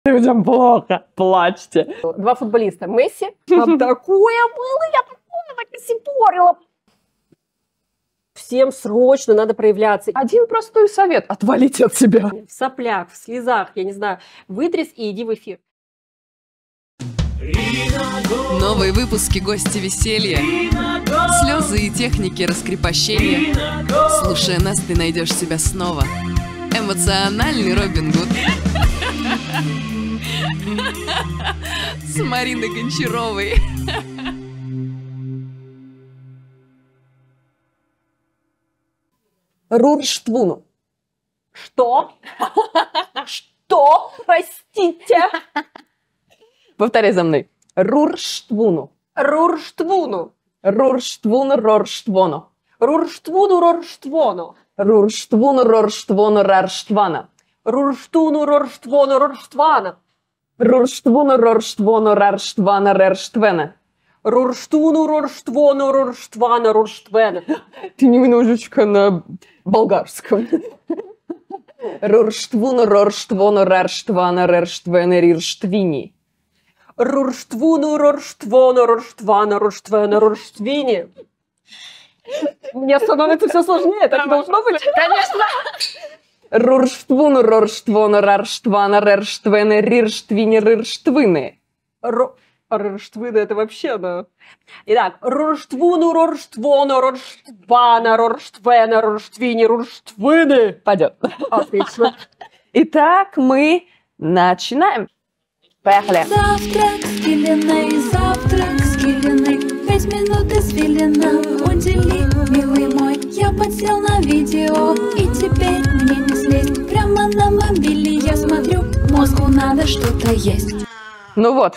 Людям плохо, плачьте. Два футболиста. Месси. Там такое было, я такое так и сипорила. Всем срочно надо проявляться. Один простой совет. Отвалите от себя. В соплях, в слезах, я не знаю. Вытряс и иди в эфир. Новые выпуски «Гости веселья», слезы и техники раскрепощения. Слушая нас, ты найдешь себя снова. Эмоциональный Робин Гуд. С Мариной Гончаровой. Рурштвуну. Что? Что? Простите. Повторяй за мной. Рурштвуну. Рурштвуну. Рурштвуну, рорштвону. Рурштвуну, рорштвону. Рурштвуну, рорштвону, рарштвана. Рурштуну, рорштвону, рорштвана. Рурштвуну, рорштвону, рарштвана, рерштвена. Рурштуну, рорштвону, рорштвана, рорштвена. Ты немножечко на болгарском. Рурштвуну, рорштвону, рарштвана, рерштвена, рирштвини. Рурштвуну, рорштвону, рорштвана, рорштвена, рорштвини. Мне становится все сложнее, так должно быть? Конечно. Рурштвуну, рорштвону, рарштвана, рерштвена, рирштвини, рирштвины. Рорштвины, это вообще, да. Итак, рорштвуну, рорштвону, рорштвана, рорштвена, рорштвини, рорштвины. Пойдет. Отлично. Итак, мы начинаем. Поехали. Завтрак с Килиной, завтрак с Килиной. 5 минут извилина, удели, милый мой. Я подсел на видео, и теперь мне не слезть. Прямо на мобиле я смотрю, мозгу надо что-то есть. Ну вот.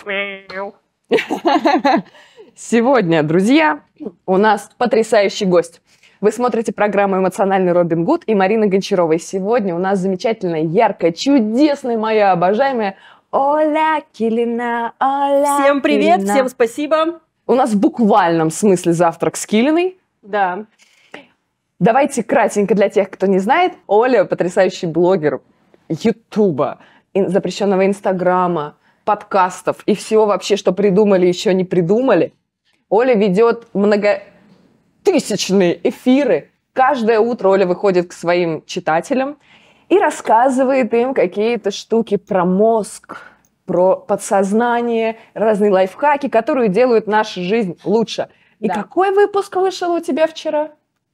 Сегодня, друзья, у нас потрясающий гость. Вы смотрите программу «Эмоциональный Робин Гуд» и Марина Гончарова. И сегодня у нас замечательная, яркая, чудесная, моя обожаемая Оля Килина. Оля Всем привет, Килина. всем спасибо. У нас в буквальном смысле завтрак с Килиной. Да. Давайте кратенько для тех, кто не знает. Оля – потрясающий блогер Ютуба, запрещенного Инстаграма, подкастов и всего вообще, что придумали, еще не придумали. Оля ведет многотысячные эфиры. Каждое утро Оля выходит к своим читателям и рассказывает им какие-то штуки про мозг, про подсознание, разные лайфхаки, которые делают нашу жизнь лучше. И Да. какой выпуск вышел у тебя вчера?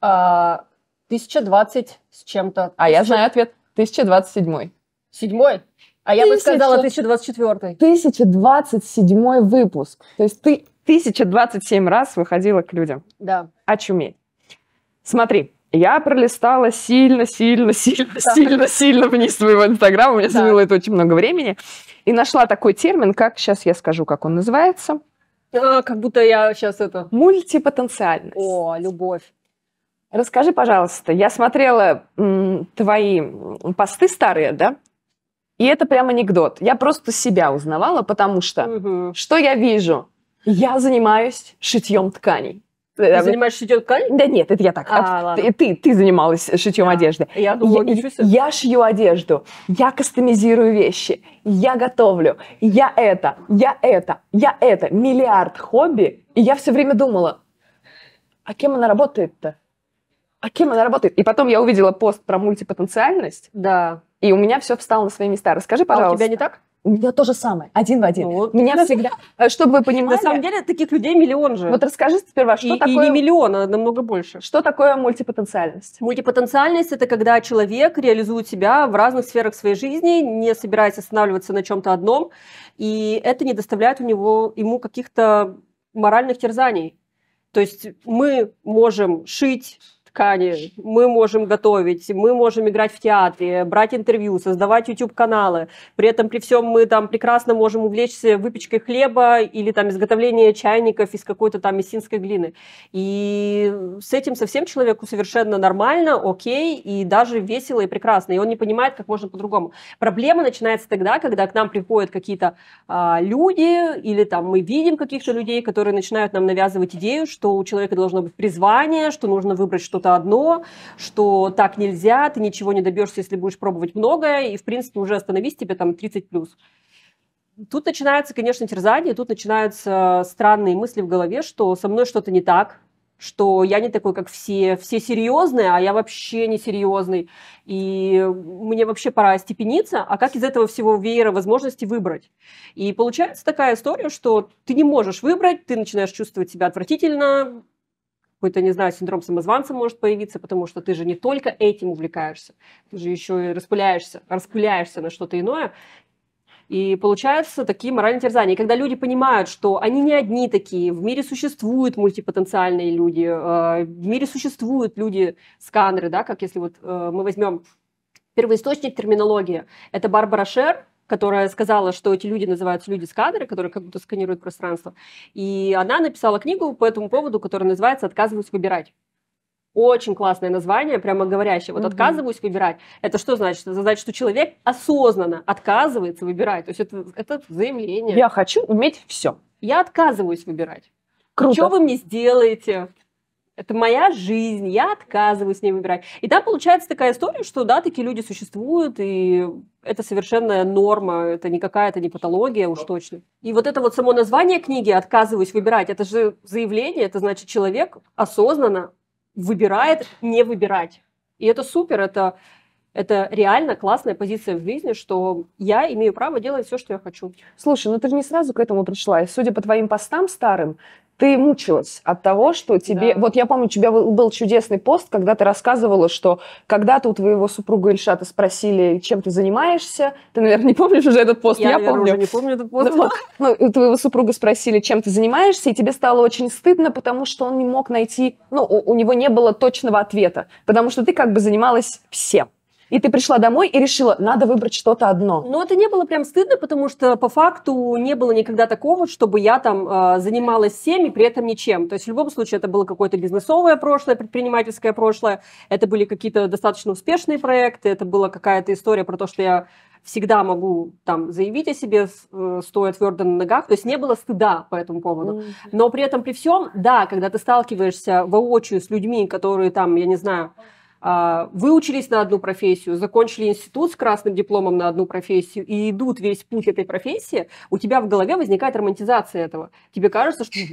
1020 с чем-то. А я знаю ответ. 1027. 7-й? А я бы сказала 1000. 1024. 1027 выпуск. То есть ты 1027 раз выходила к людям. Да. Очуметь. Смотри, я пролистала сильно вниз своего инстаграма. У меня заняло это очень много времени. И нашла такой термин, как, сейчас я скажу, как он называется. Как будто я сейчас это... Мультипотенциальность. О, любовь. Расскажи, пожалуйста, я смотрела твои посты старые, да? И это прям анекдот. Я просто себя узнавала, потому что Мгм. что я вижу? Я занимаюсь шитьем тканей. Ты занимаешься шитьем ткани? Да нет, это я так. Ладно. Ты занималась шитьем Да. одежды. Я думала, ничего себе. Я шью одежду, я кастомизирую вещи, я готовлю, я это. Миллиард хобби. И я все время думала, а кем она работает-то? А кем она работает? И потом я увидела пост про мультипотенциальность, Да. и у меня все встало на свои места. Расскажи, А пожалуйста. у тебя не так? У меня то же самое, один в один. Ну вот. Меня всегда, чтобы вы понимали, На самом деле таких людей миллион же. вот расскажи сперва, что и такое, не миллион, а намного больше. что такое мультипотенциальность? Мультипотенциальность – это когда человек реализует себя в разных сферах своей жизни, не собираясь останавливаться на чем-то одном, и это не доставляет ему каких-то моральных терзаний. То есть мы можем шить ткани, мы можем готовить, мы можем играть в театре, брать интервью, создавать YouTube-каналы. При этом при всем мы там прекрасно можем увлечься выпечкой хлеба или там изготовлением чайников из какой-то там мессинской глины. И с этим совсем человеку совершенно нормально, окей, и даже весело и прекрасно. И он не понимает, как можно по-другому. Проблема начинается тогда, когда к нам приходят какие-то люди, или там мы видим каких-то людей, которые начинают нам навязывать идею, что у человека должно быть призвание, что нужно выбрать что-то одно, что так нельзя, ты ничего не добьешься, если будешь пробовать многое, и, в принципе, уже остановись, тебе там 30+. Тут начинается, конечно, терзание, тут начинаются странные мысли в голове, что со мной что-то не так, что я не такой, как все серьезные, а я вообще не серьезный, и мне вообще пора остепениться, а как из этого всего веера возможностей выбрать? И получается такая история, что ты не можешь выбрать, ты начинаешь чувствовать себя отвратительно, какой-то, не знаю, синдром самозванца может появиться, потому что ты же не только этим увлекаешься, ты же еще и распыляешься на что-то иное. И получаются такие моральные терзания. И когда люди понимают, что они не одни такие, в мире существуют мультипотенциальные люди, в мире существуют люди-сканеры, да, как если вот мы возьмем первоисточник терминологии, это Барбара Шер, которая сказала, что эти люди называются люди-сканеры, которые как будто сканируют пространство. И она написала книгу по этому поводу, которая называется «Отказываюсь выбирать». Очень классное название, прямо говорящее. Вот отказываюсь выбирать. Это что значит? Это значит, что человек осознанно отказывается выбирать. То есть это заявление. Я хочу уметь все. Я отказываюсь выбирать. Круто. Что вы мне сделаете? Это моя жизнь, я отказываюсь с ней выбирать. И там получается такая история, что да, такие люди существуют, и это совершенная норма, это не какая-то не патология уж точно. И вот это вот само название книги «Отказываюсь выбирать», это же заявление, это значит, человек осознанно выбирает не выбирать. И это супер, это реально классная позиция в жизни, что я имею право делать все, что я хочу. Слушай, ну ты же не сразу к этому пришла. И судя по твоим постам старым, ты мучилась от того, что тебе... Да. Вот я помню, у тебя был чудесный пост, когда ты рассказывала, что когда-то у твоего супруга Ильшата спросили, чем ты занимаешься. Ты, наверное, не помнишь уже этот пост? Я помню. уже не помню этот пост. Ну, у твоего супруга спросили, чем ты занимаешься, и тебе стало очень стыдно, потому что он не мог найти... Ну, у него не было точного ответа, потому что ты как бы занималась всем. И ты пришла домой и решила, надо выбрать что-то одно. Но это не было прям стыдно, потому что по факту не было никогда такого, чтобы я там занималась всем и при этом ничем. То есть в любом случае это было какое-то бизнесовое прошлое, предпринимательское прошлое, это были какие-то достаточно успешные проекты, это была какая-то история про то, что я всегда могу там заявить о себе, стоя твердо на ногах. То есть не было стыда по этому поводу. Но при этом при всем, да, когда ты сталкиваешься воочию с людьми, которые там, я не знаю, выучились на одну профессию, закончили институт с красным дипломом на одну профессию и идут весь путь этой профессии, у тебя в голове возникает романтизация этого. Тебе кажется, что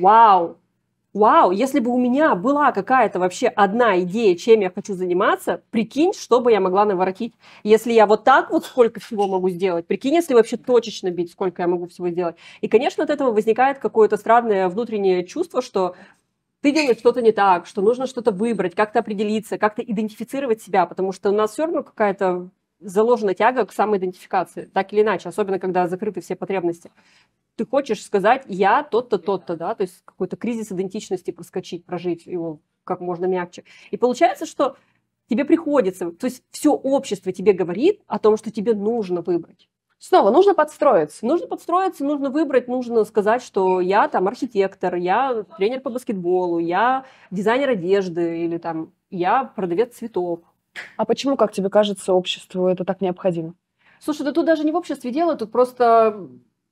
вау, если бы у меня была какая-то вообще одна идея, чем я хочу заниматься, прикинь, что бы я могла наворотить. Если я вот так вот сколько всего могу сделать, прикинь, если вообще точечно бить, сколько я могу всего сделать. И, конечно, от этого возникает какое-то странное внутреннее чувство, что ты делаешь что-то не так, что нужно что-то выбрать, как-то определиться, как-то идентифицировать себя, потому что у нас все равно какая-то заложена тяга к самоидентификации, так или иначе, особенно когда закрыты все потребности. Ты хочешь сказать «я тот-то, тот-то», да, то есть какой-то кризис идентичности проскочить, прожить его как можно мягче. И получается, что тебе приходится, то есть все общество тебе говорит о том, что тебе нужно выбрать. Снова нужно подстроиться. Нужно подстроиться, нужно выбрать, нужно сказать, что я там архитектор, я тренер по баскетболу, я дизайнер одежды или там я продавец цветов. А почему, как тебе кажется, обществу это так необходимо? Слушай, да тут даже не в обществе дело, тут просто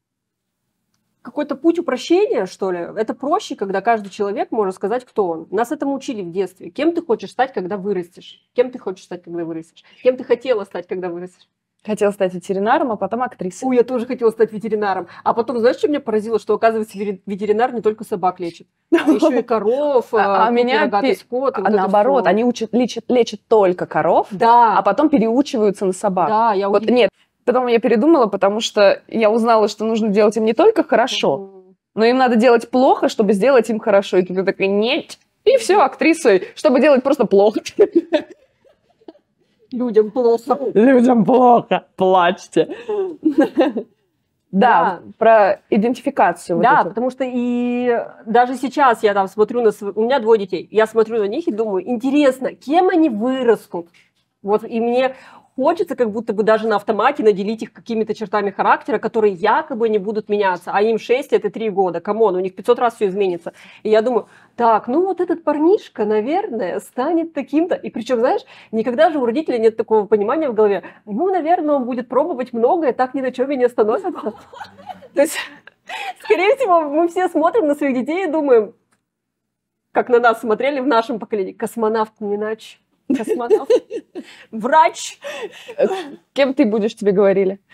какой-то путь упрощения, что ли. Это проще, когда каждый человек может сказать, кто он. Нас этому учили в детстве. Кем ты хочешь стать, когда вырастешь? Кем ты хочешь стать, когда вырастешь? Кем ты хотела стать, когда вырастешь? Хотела стать ветеринаром, а потом актрисой. Ой, я тоже хотела стать ветеринаром. А потом, знаешь, что меня поразило? Что, оказывается, ветеринар не только собак лечит. А еще и коров, рогатый скот. Наоборот, они лечат только коров, да, а потом переучиваются на собак. Да, я вот, нет, потом я передумала, потому что я узнала, что нужно делать им не только хорошо, но им надо делать плохо, чтобы сделать им хорошо. И ты такая, нет. И все, актрисой, чтобы делать просто плохо. Людям плохо. Людям плохо. Плачьте. Да, про идентификацию. Да, потому что и даже сейчас я там смотрю на... У меня 2 детей. Я смотрю на них и думаю, интересно, кем они вырастут? Вот, и мне хочется как будто бы даже на автомате наделить их какими-то чертами характера, которые якобы не будут меняться, а им 6 лет и 3 года. Камон, у них 500 раз все изменится. И я думаю, так, ну вот этот парнишка, наверное, станет таким-то. И причем, знаешь, никогда же у родителей нет такого понимания в голове. Ну, наверное, он будет пробовать многое, так ни на чем и не остановится. То есть, скорее всего, мы все смотрим на своих детей и думаем, как на нас смотрели в нашем поколении, космонавт не иначе. Космонавт, врач. Кем ты будешь, тебе говорили?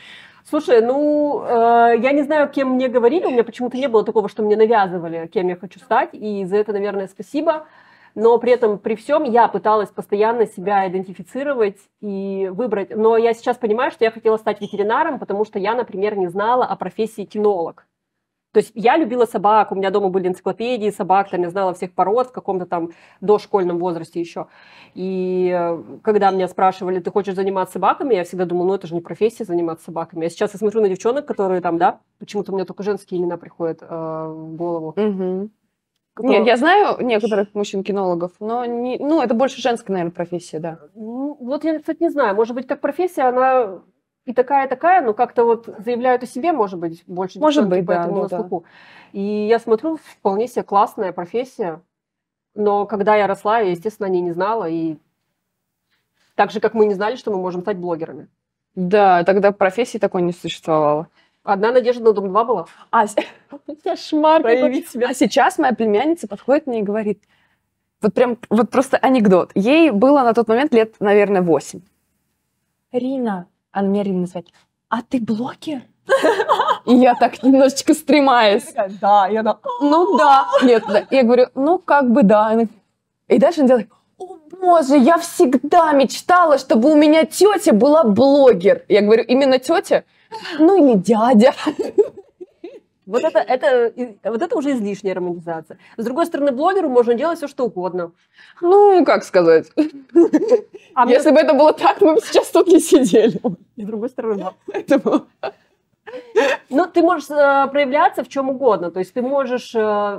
Слушай, я не знаю, кем мне говорили, у меня почему-то не было такого, что мне навязывали, кем я хочу стать, и за это, наверное, спасибо. Но при этом, при всем, я пыталась постоянно себя идентифицировать и выбрать. Но я сейчас понимаю, что я хотела стать ветеринаром, потому что я, например, не знала о профессии кинолог. То есть я любила собак, у меня дома были энциклопедии собак, там я знала всех пород в каком-то там дошкольном возрасте еще. И когда меня спрашивали, ты хочешь заниматься собаками, я всегда думала, это же не профессия заниматься собаками. Я сейчас смотрю на девчонок, которые там, да, почему-то у меня только женские имена приходят в голову. Нет, я знаю некоторых мужчин-кинологов, но это больше женская, наверное, профессия, да. Вот я, кстати, не знаю, может быть, как профессия, она и такая, но как-то вот заявляют о себе, может быть, больше может быть, поэтому на слуху. И я смотрю, вполне себе классная профессия, но когда я росла, я, естественно, о ней не знала, и так же, как мы не знали, что мы можем стать блогерами. Да, тогда профессии такой не существовало. Одна надежда на Дом-2 была. Кошмар. Проявить себя. А сейчас моя племянница подходит мне и говорит, вот просто анекдот. Ей было на тот момент лет, наверное, 8. Рина, она меня Рина называет, а ты блогер? И я так немножечко стремаюсь. Да, я да. Ну да. Нет, да. Я говорю, как бы да. И дальше она делает, о боже, я всегда мечтала, чтобы у меня тетя была блогер. Я говорю, именно тетя? Не дядя. Вот это уже излишняя романтизация. С другой стороны, блогеру можно делать все, что угодно. Как сказать? Если бы это было так, мы бы сейчас тут не сидели. С другой стороны, да. Поэтому... Ты можешь проявляться в чем угодно. То есть ты можешь...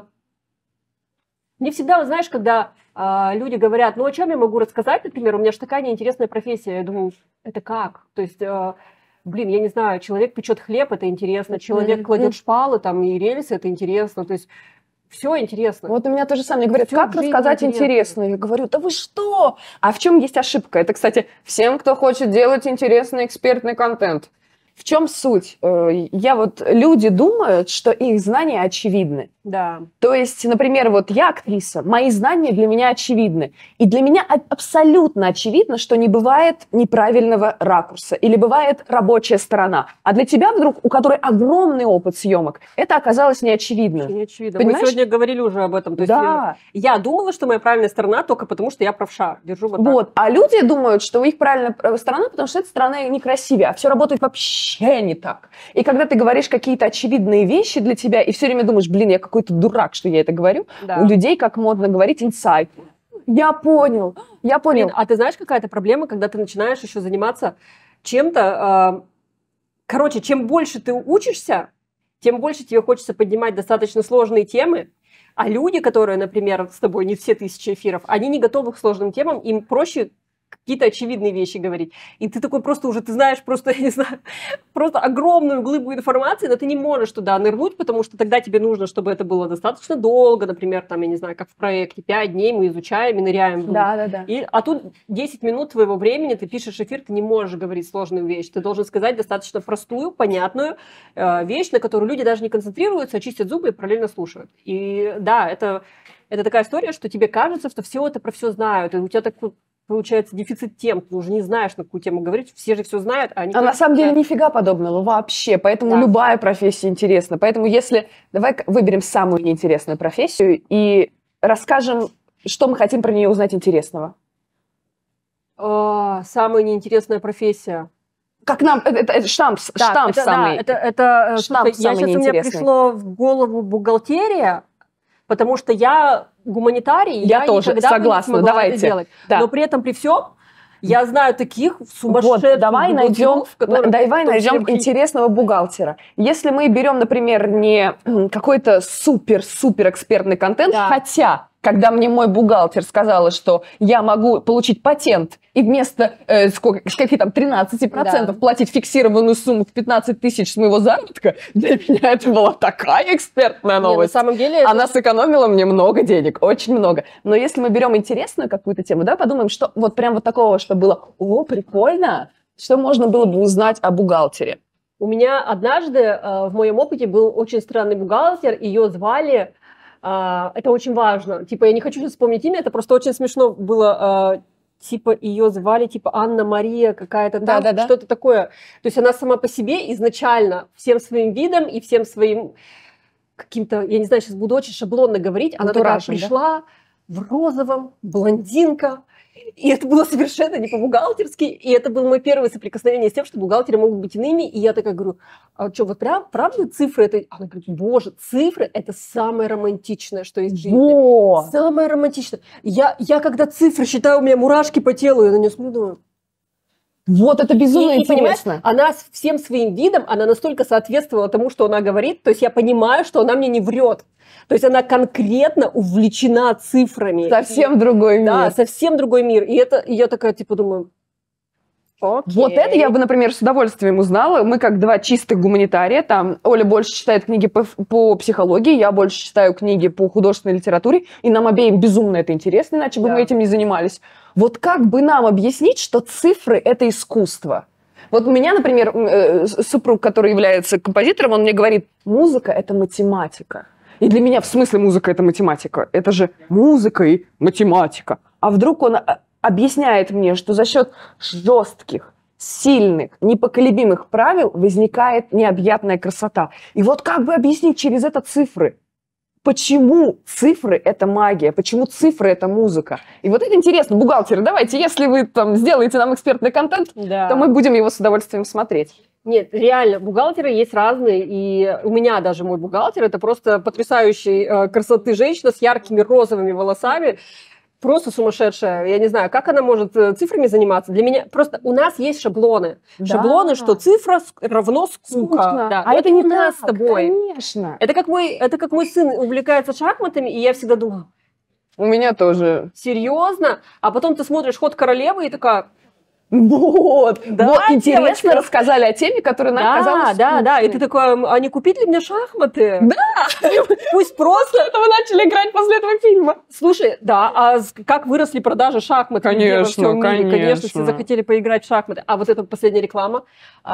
Не всегда, знаешь, когда люди говорят, о чем я могу рассказать, например, у меня же такая неинтересная профессия. Я думаю, это как? То есть... я не знаю, человек печет хлеб, это интересно, человек кладет шпалы там и рельсы, это интересно, то есть все интересно. Вот у меня то же самое, мне говорят, как рассказать интересно? Я говорю, да вы что? А в чем есть ошибка? Это, кстати, всем, кто хочет делать интересный экспертный контент. В чем суть? Люди думают, что их знания очевидны. Да. То есть, например, я актриса, мои знания для меня очевидны. И для меня абсолютно очевидно, что не бывает неправильного ракурса или бывает рабочая сторона. А для тебя вдруг, у которой огромный опыт съемок, это оказалось неочевидно. Не очевидно. Понимаешь? Мы сегодня говорили уже об этом. То есть я думала, что моя правильная сторона только потому, что я правша. Держу вот так. А люди думают, что у них правильная сторона, потому что эта сторона некрасивее, а все работает вообще не так. И когда ты говоришь какие-то очевидные вещи для тебя, и все время думаешь, я какой-то дурак, что я это говорю, у людей, как модно говорить, инсайт. Я понял. А ты знаешь, какая-то проблема, когда ты начинаешь еще заниматься чем-то... чем больше ты учишься, тем больше тебе хочется поднимать достаточно сложные темы, а люди, которые, например, с тобой не все 1000 эфиров, они не готовы к сложным темам, им проще какие-то очевидные вещи говорить. И ты такой просто уже, ты знаешь, я не знаю, просто огромную глыбу информации, но ты не можешь туда нырнуть, потому что тогда тебе нужно, чтобы это было достаточно долго, например, я не знаю, как в проекте, 5 дней мы изучаем и ныряем. Да. А тут 10 минут твоего времени, ты пишешь эфир, ты не можешь говорить сложную вещь. Ты должен сказать достаточно простую, понятную вещь, на которую люди даже не концентрируются, а чистят зубы и параллельно слушают. И да, это такая история, что тебе кажется, что все это про все знают, и у тебя такой получается дефицит тем, ты уже не знаешь, на какую тему говорить, все же все знают. А на самом деле нифига подобного вообще, поэтому любая профессия интересна. Поэтому давай выберем самую неинтересную профессию и расскажем, что мы хотим про нее узнать интересного. Самая неинтересная профессия. Как нам, это штамп самый. Сейчас у меня пришло в голову бухгалтерия, потому что я гуманитарий, я тоже согласна, давайте это делать. Да. Но при этом, при всем, я знаю таких сумасшедших давай найдем интересного бухгалтера. Если мы берем, например, не какой-то супер экспертный контент, хотя... Когда мне мой бухгалтер сказала, что я могу получить патент и вместо 13% платить фиксированную сумму в 15 тысяч с моего заработка, для меня это была такая экспертная новость. На самом деле она сэкономила мне много денег, очень много. Но если мы берем интересную какую-то тему, да, подумаем, что прям такого, что было, прикольно, что можно было бы узнать о бухгалтере. У меня однажды в моем опыте был очень странный бухгалтер, ее звали... Это очень важно. Я не хочу сейчас вспомнить имя, это просто очень смешно было типа ее звали, типа Анна-Мария какая-то там, Да-да-да. что-то такое. То есть она сама по себе изначально всем своим видом и всем своим каким-то, я не знаю, сейчас буду очень шаблонно говорить, она такая Антуражем, да? пришла в розовом, блондинка, и это было совершенно не по-бухгалтерски, и это было мое первое соприкосновение с тем, что бухгалтеры могут быть иными, и я такая говорю, а что, вот прям, правда цифры это... Она говорит, боже, цифры это самое романтичное, что есть в жизни. Во! Самое романтичное. Я когда цифры считаю, у меня мурашки по телу, я на нее смотрю, думаю. Вот это безумно И, понимаешь, интересно. она всем своим видом, она настолько соответствовала тому, что она говорит, то есть я понимаю, что она мне не врет. То есть она конкретно увлечена цифрами. Совсем другой мир. Да, совсем другой мир. И это, и я такая, типа, думаю, окей. Вот это я бы, например, с удовольствием узнала. Мы как два чистых гуманитария. Там Оля больше читает книги по психологии, я больше читаю книги по художественной литературе. И нам обеим безумно это интересно, иначе бы Да. мы этим не занимались. Вот как бы нам объяснить, что цифры – это искусство? Вот у меня, например, супруг, который является композитором, он мне говорит, музыка – это математика. И для меня, в смысле, музыка – это математика? Это же музыка и математика. А вдруг он объясняет мне, что за счет жестких, сильных, непоколебимых правил возникает необъятная красота. И вот как бы объяснить через это цифры? Почему цифры – это магия? Почему цифры – это музыка? И вот это интересно. Бухгалтеры, давайте, если вы там сделаете нам экспертный контент, Да. то мы будем его с удовольствием смотреть. Нет, реально, бухгалтеры есть разные, и у меня даже мой бухгалтер, это просто потрясающей красоты женщина с яркими розовыми волосами, просто сумасшедшая. Я не знаю, как она может цифрами заниматься. Для меня просто у нас есть шаблоны. Да. Шаблоны, что цифра равно скука. Скучно. Да. А Вот это не у нас так, с тобой. конечно. Это как мой сын увлекается шахматами, и я всегда думаю, У меня тоже. серьезно? А потом ты смотришь «Ход королевы» и такая... Вот, Да, вот интересно девочка. рассказали о теме, которая нам казалась да. И ты скучной. такой, а не купить ли мне шахматы? Да! Пусть просто... Этого начали играть после этого фильма. Слушай, да, как выросли продажи шахмат везде во всем мире? Конечно, все захотели поиграть в шахматы. А вот эта последняя реклама,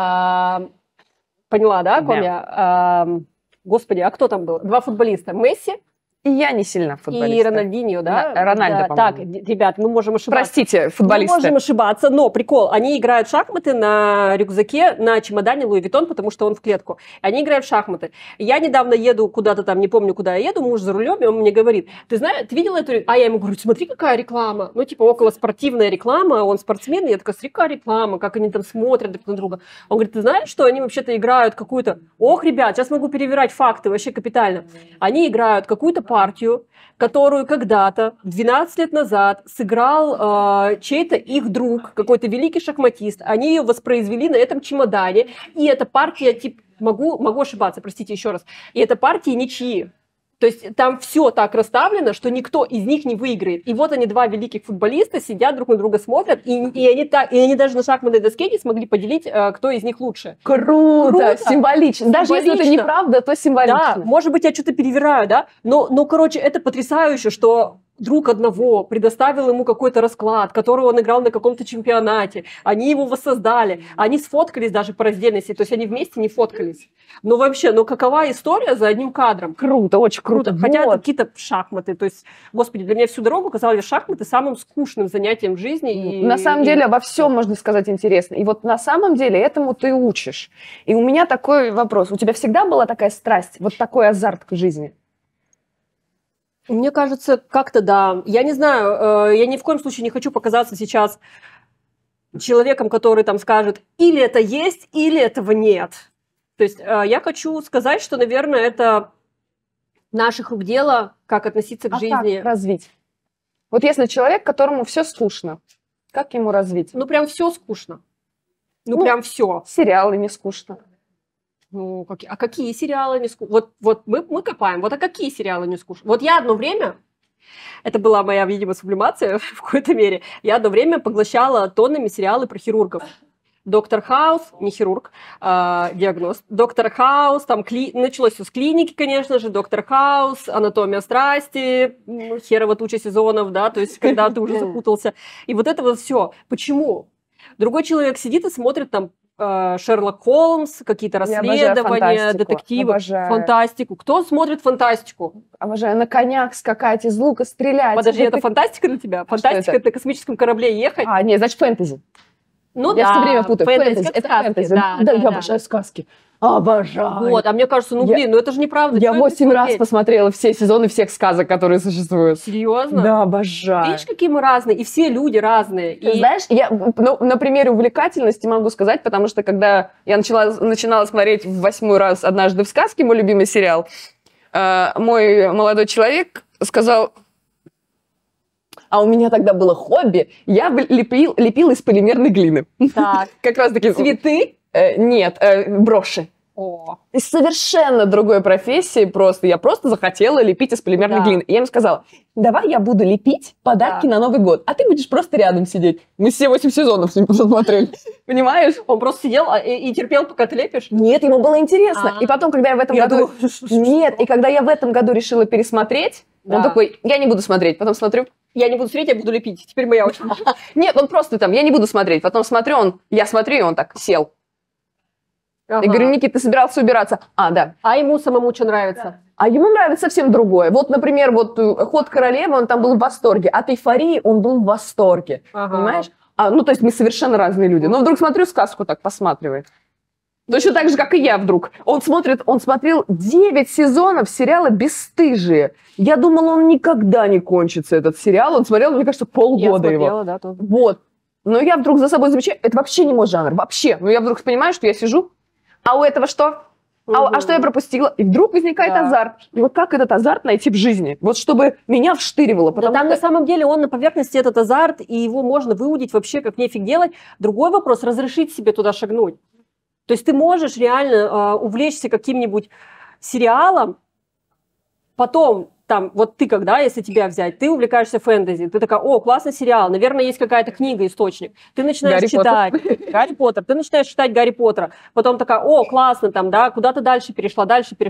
поняла, да, о ком Да. я? Господи, а кто там был? Два футболиста, Месси И я не сильно футболист. и Рональдиньо, да? Да, Рональдо, Да, так, по-моему. ребят, мы можем ошибаться. Простите, Мы футболисты. можем ошибаться, но прикол, они играют в шахматы на рюкзаке, на чемодане Луи Виттон, потому что он в клетку. Они играют в шахматы. Я недавно еду куда-то там, не помню, куда я еду, муж за рулем, и он мне говорит, ты знаешь, ты видела эту рекламу? А я ему говорю, смотри, какая реклама. Ну, типа, около спортивная реклама, он спортсмен, и я такая, смотри, какая реклама, как они там смотрят друг на друга. Он говорит, ты знаешь, что они вообще-то играют какую-то... Ох, ребят, сейчас могу перевирать факты, вообще капитально. Они играют какую-то партию, которую когда-то, 12 лет назад, сыграл чей-то их друг, какой-то великий шахматист. Они ее воспроизвели на этом чемодане. И эта партия, типа, могу ошибаться, простите еще раз, и эта партия ничьи. То есть там все так расставлено, что никто из них не выиграет. И вот они, два великих футболиста, сидят друг на друга, смотрят, и они даже на шахматной доске не смогли поделить, кто из них лучше. Круто, символично. Даже если это Символично. неправда, то Да, символично. может быть, я что-то перевираю, да, но, короче, это потрясающе, что друг одного предоставил ему какой-то расклад, который он играл на каком-то чемпионате, они его воссоздали, они сфоткались даже по раздельности, то есть они вместе не фоткались. Ну вообще, какова история за одним кадром? Круто, очень круто. Хотя это Вот. какие-то шахматы, то есть, господи, для меня всю дорогу казались шахматы самым скучным занятием в жизни. На самом деле во всем, можно сказать, интересно. И вот на самом деле этому ты учишь. И у меня такой вопрос. У тебя всегда была такая страсть, вот такой азарт к жизни? Мне кажется, как-то да. Я не знаю, я ни в коем случае не хочу показаться сейчас человеком, который там скажет, или это есть, или этого нет. То есть я хочу сказать, что, наверное, это наших рук дело, как относиться к жизни. Как развить? Вот если человек, которому все скучно, как ему развить? Ну, прям все скучно. Ну, Прям все. Сериалы не скучно. Ну, а какие сериалы не скучно? Вот мы копаем. Вот а какие сериалы не скучно? Вот я одно время, это была моя, видимо, сублимация в какой-то мере, я одно время поглощала тоннами сериалы про хирургов. Доктор Хаус, не хирург, диагноз. Доктор Хаус, там началось все с клиники, конечно же. Доктор Хаус, Анатомия страсти, херово туча сезонов, да, то есть когда ты уже запутался. И вот это вот все. Почему? Другой человек сидит и смотрит там Шерлок Холмс, какие-то Я обожаю расследования, фантастику, детективы, обожаю. фантастику. Кто смотрит фантастику? Обожаю на конях скакать, из лука стрелять. Подожди, Вот это фантастика для тебя? что Фантастика — это? это на космическом корабле ехать? А, нет, значит, фэнтези. Ну Я да, все время путаю. Фэнтези. как Это сказки, фэнтези. да, Да, да, я да. обожаю сказки. Обожаю. Вот, а мне кажется, ну Я- блин, ну это же неправда. Я чего это 8 раз смотреть? посмотрела все сезоны всех сказок, которые существуют. Серьезно? Да, обожаю. Видишь, какие мы разные, и все люди разные. Ты И знаешь, я на примере увлекательности могу сказать, потому что когда я начинала смотреть в 8-й раз «Однажды в сказке», мой любимый сериал, мой молодой человек сказал: а у меня тогда было хобби, я лепила из полимерной глины. так, Как раз таки... цветы? Нет, броши. О, Из совершенно другой профессии просто. Я просто захотела лепить из полимерной Да. глины. И я им сказала: давай я буду лепить подарки Да. на Новый год, а ты будешь просто рядом сидеть. Мы все 8 сезонов с ним посмотрели. Понимаешь? он просто сидел и терпел, пока ты лепишь? Нет, ему было интересно. А. И потом, когда я в этом Я году... думала, что- Нет, и когда я в этом году решила пересмотреть, Да. он такой: я не буду смотреть. Потом смотрю... Я не буду смотреть, я буду лепить. Теперь моя очередь. Нет, он просто там: я не буду смотреть. Потом смотрю, я смотрю, и он так сел. Ага. Я говорю: Никит, ты собирался убираться? А, да. А ему самому что нравится? А ему нравится совсем другое. Вот, например, «Ход королевы», он там был в восторге. От «Эйфории» он был в восторге. Ага. Понимаешь? Ну, то есть мы совершенно разные люди. Но вдруг смотрю сказку, так посматривает. Точно так же, как и я вдруг. Он смотрел 9 сезонов сериала «Бесстыжие». Я думала, он никогда не кончится, этот сериал. Он смотрел, мне кажется, Я полгода его. смотрела, да, тоже. Вот. Но я вдруг за собой замечаю, это вообще не мой жанр, вообще. Но я вдруг понимаю, что я сижу, а у этого что? А что я пропустила? И вдруг возникает Да. азарт. И вот как этот азарт найти в жизни? Вот чтобы меня вштыривало. Да Потому там на что... самом деле он на поверхности, этот азарт, и его можно выудить вообще как нефиг делать. Другой вопрос — разрешить себе туда шагнуть. То есть ты можешь реально увлечься каким-нибудь сериалом, потом там, вот ты когда, если тебя взять, ты увлекаешься фэнтези, ты такая: о, классный сериал, наверное, есть какая-то книга, источник. Ты начинаешь Гарри читать Гарри Поттер, ты начинаешь читать Гарри Поттера, потом такая: о, классно, там, да, куда ты дальше перешла.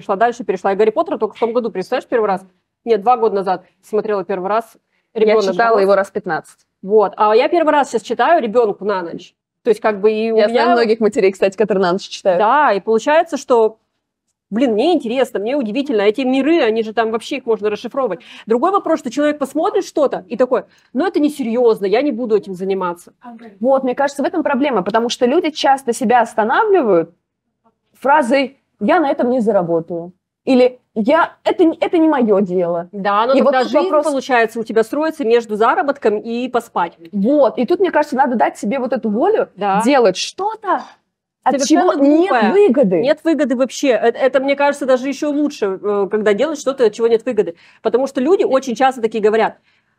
И Гарри Поттера только в том году, представляешь, первый раз? Нет, 2 года назад смотрела первый раз. Я Ребенок читала был. его раз 15. Вот, а я первый раз сейчас читаю ребенку на ночь. То есть как бы и у Я меня... знаю многих матерей, кстати, которые на ночь читают. Да, и получается, что, блин, мне интересно, мне удивительно. Эти миры, они же там вообще их можно расшифровывать. Другой вопрос, что человек посмотрит что-то и такой: ну это несерьезно, я не буду этим заниматься. Вот, мне кажется, в этом проблема, потому что люди часто себя останавливают фразой «я на этом не заработаю». Или это не мое дело. Да, но И тогда вот тут жизнь, вопрос- получается, у тебя строится между заработком и поспать. Вот, и тут, мне кажется, надо дать себе вот эту волю Да. делать что-то, от Совершенно чего нет глупое. выгоды. Нет выгоды вообще. Это, мне кажется, даже еще лучше, когда делаешь что-то, от чего нет выгоды. Потому что люди очень часто такие говорят: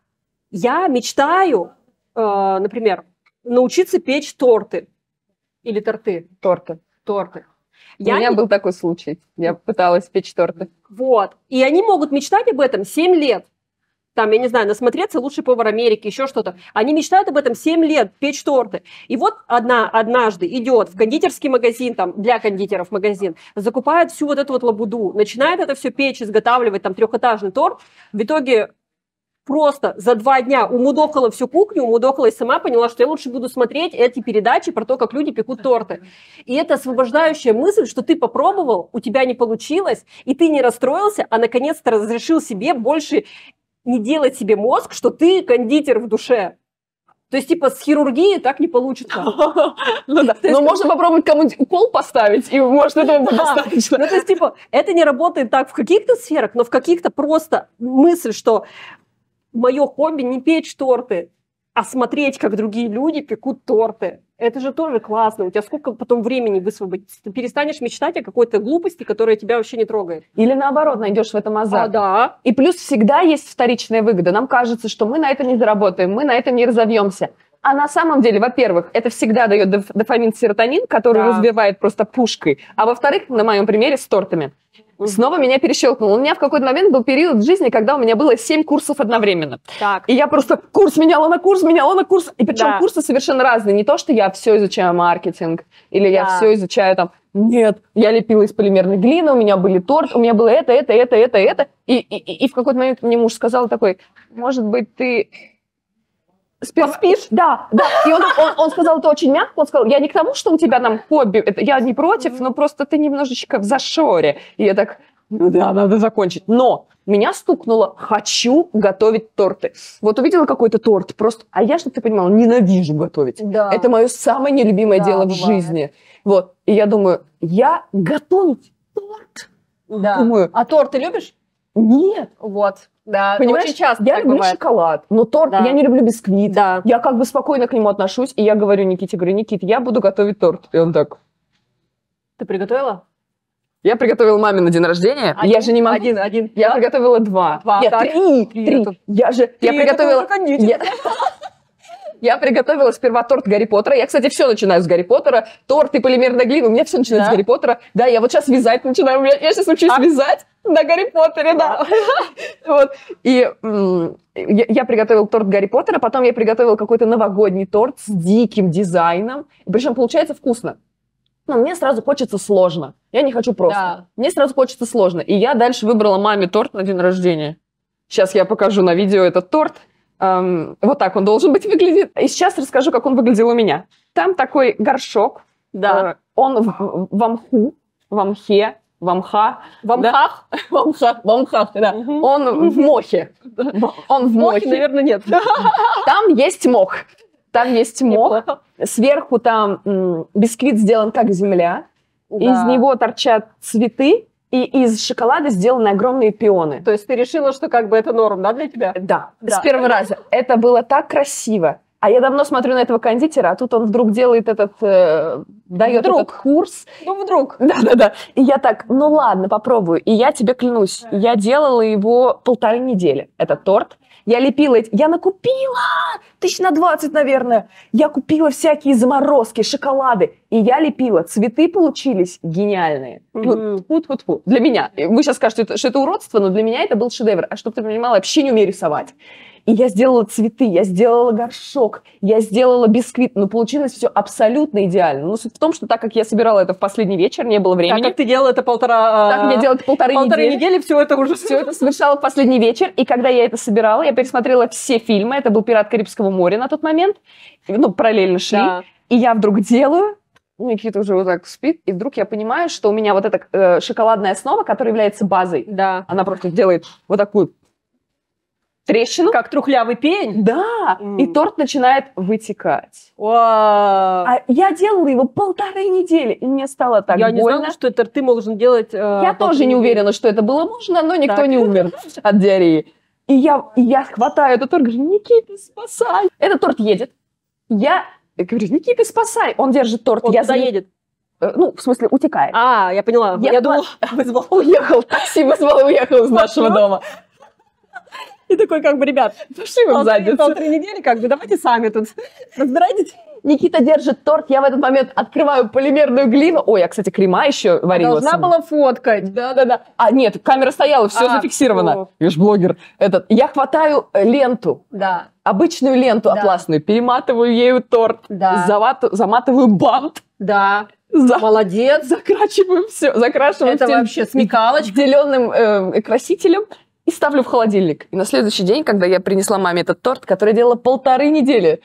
я мечтаю, например, научиться печь торты. Или торты. Торты. Торты. У меня не- был такой случай. Я пыталась печь торты. Вот. И они могут мечтать об этом 7 лет. Там, я не знаю, насмотреться «Лучший повар Америки», еще что-то. Они мечтают об этом 7 лет, печь торты. И вот однажды идет в кондитерский магазин, там, для кондитеров магазин, закупает всю вот эту вот лабуду, начинает это все печь, изготавливать, там, 3-этажный торт. В итоге просто за 2 дня умудохала всю кухню, умудохалась сама, поняла, что я лучше буду смотреть эти передачи про то, как люди пекут торты. И это освобождающая мысль, что ты попробовал, у тебя не получилось, и ты не расстроился, а наконец-то разрешил себе больше не делать себе мозг, что ты кондитер в душе. То есть, типа, с хирургией так не получится. Ну да. Но можно попробовать кому-нибудь укол поставить, и может этого будет Да. достаточно. Ну, то есть, типа, это не работает так в каких-то сферах, но в каких-то просто мысль, что мое хобби не печь торты, а смотреть, как другие люди пекут торты. Это же тоже классно. У тебя сколько потом времени высвободится? Ты перестанешь мечтать о какой-то глупости, которая тебя вообще не трогает. Или наоборот, найдешь в этом азарт. Да. И плюс всегда есть вторичная выгода. Нам кажется, что мы на это не заработаем, мы на этом не разовьемся. А на самом деле, во-первых, это всегда дает дофамин, серотонин, который Да. разбивает просто пушкой. А во-вторых, на моем примере с тортами, снова меня перещелкнуло. У меня в какой-то момент был период в жизни, когда у меня было 7 курсов одновременно. Так. И я просто курс меняла на курс. И причем Да. курсы совершенно разные. Не то, что я все изучаю маркетинг, или я Да. все изучаю там... Нет, я лепила из полимерной глины, у меня были торт, у меня было это. И в какой-то момент мне муж сказал такой: может быть, ты Поспишь? Да, да. И он сказал это очень мягко. Он сказал, я не к тому, что у тебя там хобби, я не против, но просто ты немножечко в зашоре. И я так, ну да, надо закончить. Но меня стукнуло, хочу готовить торты. Вот увидела какой-то торт просто, а я, чтобы ты понимала, ненавижу готовить. Да. Это мое самое нелюбимое Да, дело в бывает. жизни. Вот. И я думаю, я готовить торт? Да. Думаю, А торт ты любишь? нет. Вот. Да, Понимаешь, очень часто я так люблю бывает. шоколад, но торт, Да. я не люблю бисквит. Да. Я как бы спокойно к нему отношусь, и я говорю Никите, Никит, я буду готовить торт. И он так, Ты приготовила? я приготовила маме на день рождения, я же не могу. Один. Я приготовила два. Два, Нет, так. три. Это- Я приготовила... Я приготовила сперва торт Гарри Поттера. Я, кстати, все начинаю с Гарри Поттера. Торт и полимерная глина. У меня все начинается Да? с Гарри Поттера. Да, я вот сейчас вязать начинаю. Я сейчас учусь вязать на Гарри Поттере, да. Вот. И я приготовила торт Гарри Поттера, потом я приготовила какой-то новогодний торт с диким дизайном. Причем получается вкусно. Но мне сразу хочется сложно. Я не хочу просто. Да. Мне сразу хочется сложно. И я дальше выбрала маме торт на день рождения. Сейчас я покажу на видео этот торт. Вот так он должен быть выглядит. И сейчас расскажу, как он выглядел у меня. Там такой горшок. Да. Он в мху, в мхе, в мха. В мхах? В мхах, да. Мгм. Он в мохе. Он в Мохи, мохе. наверное, нет. Там есть мох. Там есть мох. Неплохо. Сверху там бисквит сделан как земля. Из Да. него торчат цветы. И из шоколада сделаны огромные пионы. То есть ты решила, что как бы это норм, да, для тебя? Да, Да. с первого раза. Это было так красиво. А я давно смотрю на этого кондитера, а тут он вдруг делает этот, дает Вдруг. этот курс. Ну, вдруг. Да-да-да. И я так, ну ладно, попробую. И я тебе клянусь, я делала его 1,5 недели, этот торт. Я лепила эти... Я накупила 20 наверное. Я купила всякие заморозки, шоколады. И я лепила. Цветы получились гениальные. Мгм. Тьфу-тьфу-тьфу. Для меня. И вы сейчас скажете, что это уродство, но для меня это был шедевр. А чтобы ты понимала, я вообще не умею рисовать. И я сделала цветы, я сделала горшок, я сделала бисквит. Но получилось все абсолютно идеально. Но суть в том, что так как я собирала это в последний вечер, не было Так времени. как ты делала это Так как я делала это полторы недели. все это уже... Все это совершала в последний вечер, и когда я это собирала, я пересмотрела все фильмы, это был «Пират Карибского моря» на тот момент, ну, параллельно шли, Да. и я вдруг делаю, Никита уже вот так спит, и вдруг я понимаю, что у меня вот эта шоколадная основа, которая является базой, Да. она просто делает вот такую трещину. Как трухлявый пень. Да, и торт начинает вытекать. Вау. А я делала его 1,5 недели, и мне стало так Я не больно. знала, что это ты должен делать... Я тоже не уверена, что это было можно, но никто Так. не умер от диареи. И я хватаю этот торт, говорю, Никита, спасай. Этот торт едет. Я говорю, Никита, спасай. Он держит торт. Он я туда едет. Ну, в смысле, утекает. А, я поняла. Я думала, вызвал. Уехал, такси вызвал и уехал из нашего дома. И такой, как бы, ребят, Пошли вы в задницу. 1,5 недели, как бы, давайте сами тут разбирайтесь. Никита держит торт, я в этот момент открываю полимерную глину. Ой, я, кстати, крема еще варила. Должна была фоткать. Да-да-да. А, нет, камера стояла, все А, зафиксировано. всё. Я ж блогер. Я хватаю ленту. Да. Обычную ленту Да. атласную, перематываю ею торт, Да. заматываю бант, Да. Молодец. закрашиваю все, Это вообще смекалочка. зеленым красителем и ставлю в холодильник. И на следующий день, когда я принесла маме этот торт, который я делала 1,5 недели,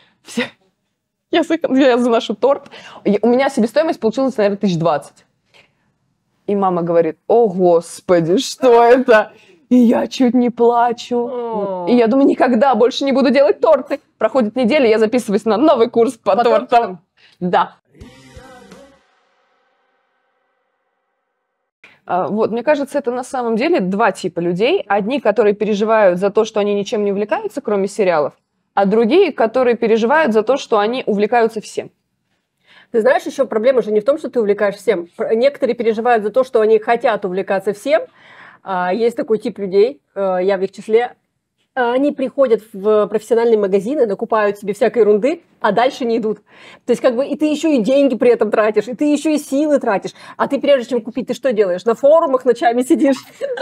я заношу торт, у меня себестоимость получилась, наверное, 1020. И мама говорит, о, Господи, что это? И я чуть не плачу. О. И я думаю, никогда больше не буду делать торты. Проходит неделя, я записываюсь на новый курс по тортам. Да. Вот, мне кажется, это на самом деле два типа людей. Одни, которые переживают за то, что они ничем не увлекаются, кроме сериалов, а другие, которые переживают за то, что они увлекаются всем. Ты знаешь, еще проблема же не в том, что ты увлекаешь всем. Некоторые переживают за то, что они хотят увлекаться всем. Есть такой тип людей, я в их числе. Они приходят в профессиональные магазины, накупают себе всякой ерунды, а дальше не идут. То есть как бы и ты еще и деньги при этом тратишь, и ты еще и силы тратишь. А ты прежде чем купить, ты что делаешь? На форумах ночами сидишь.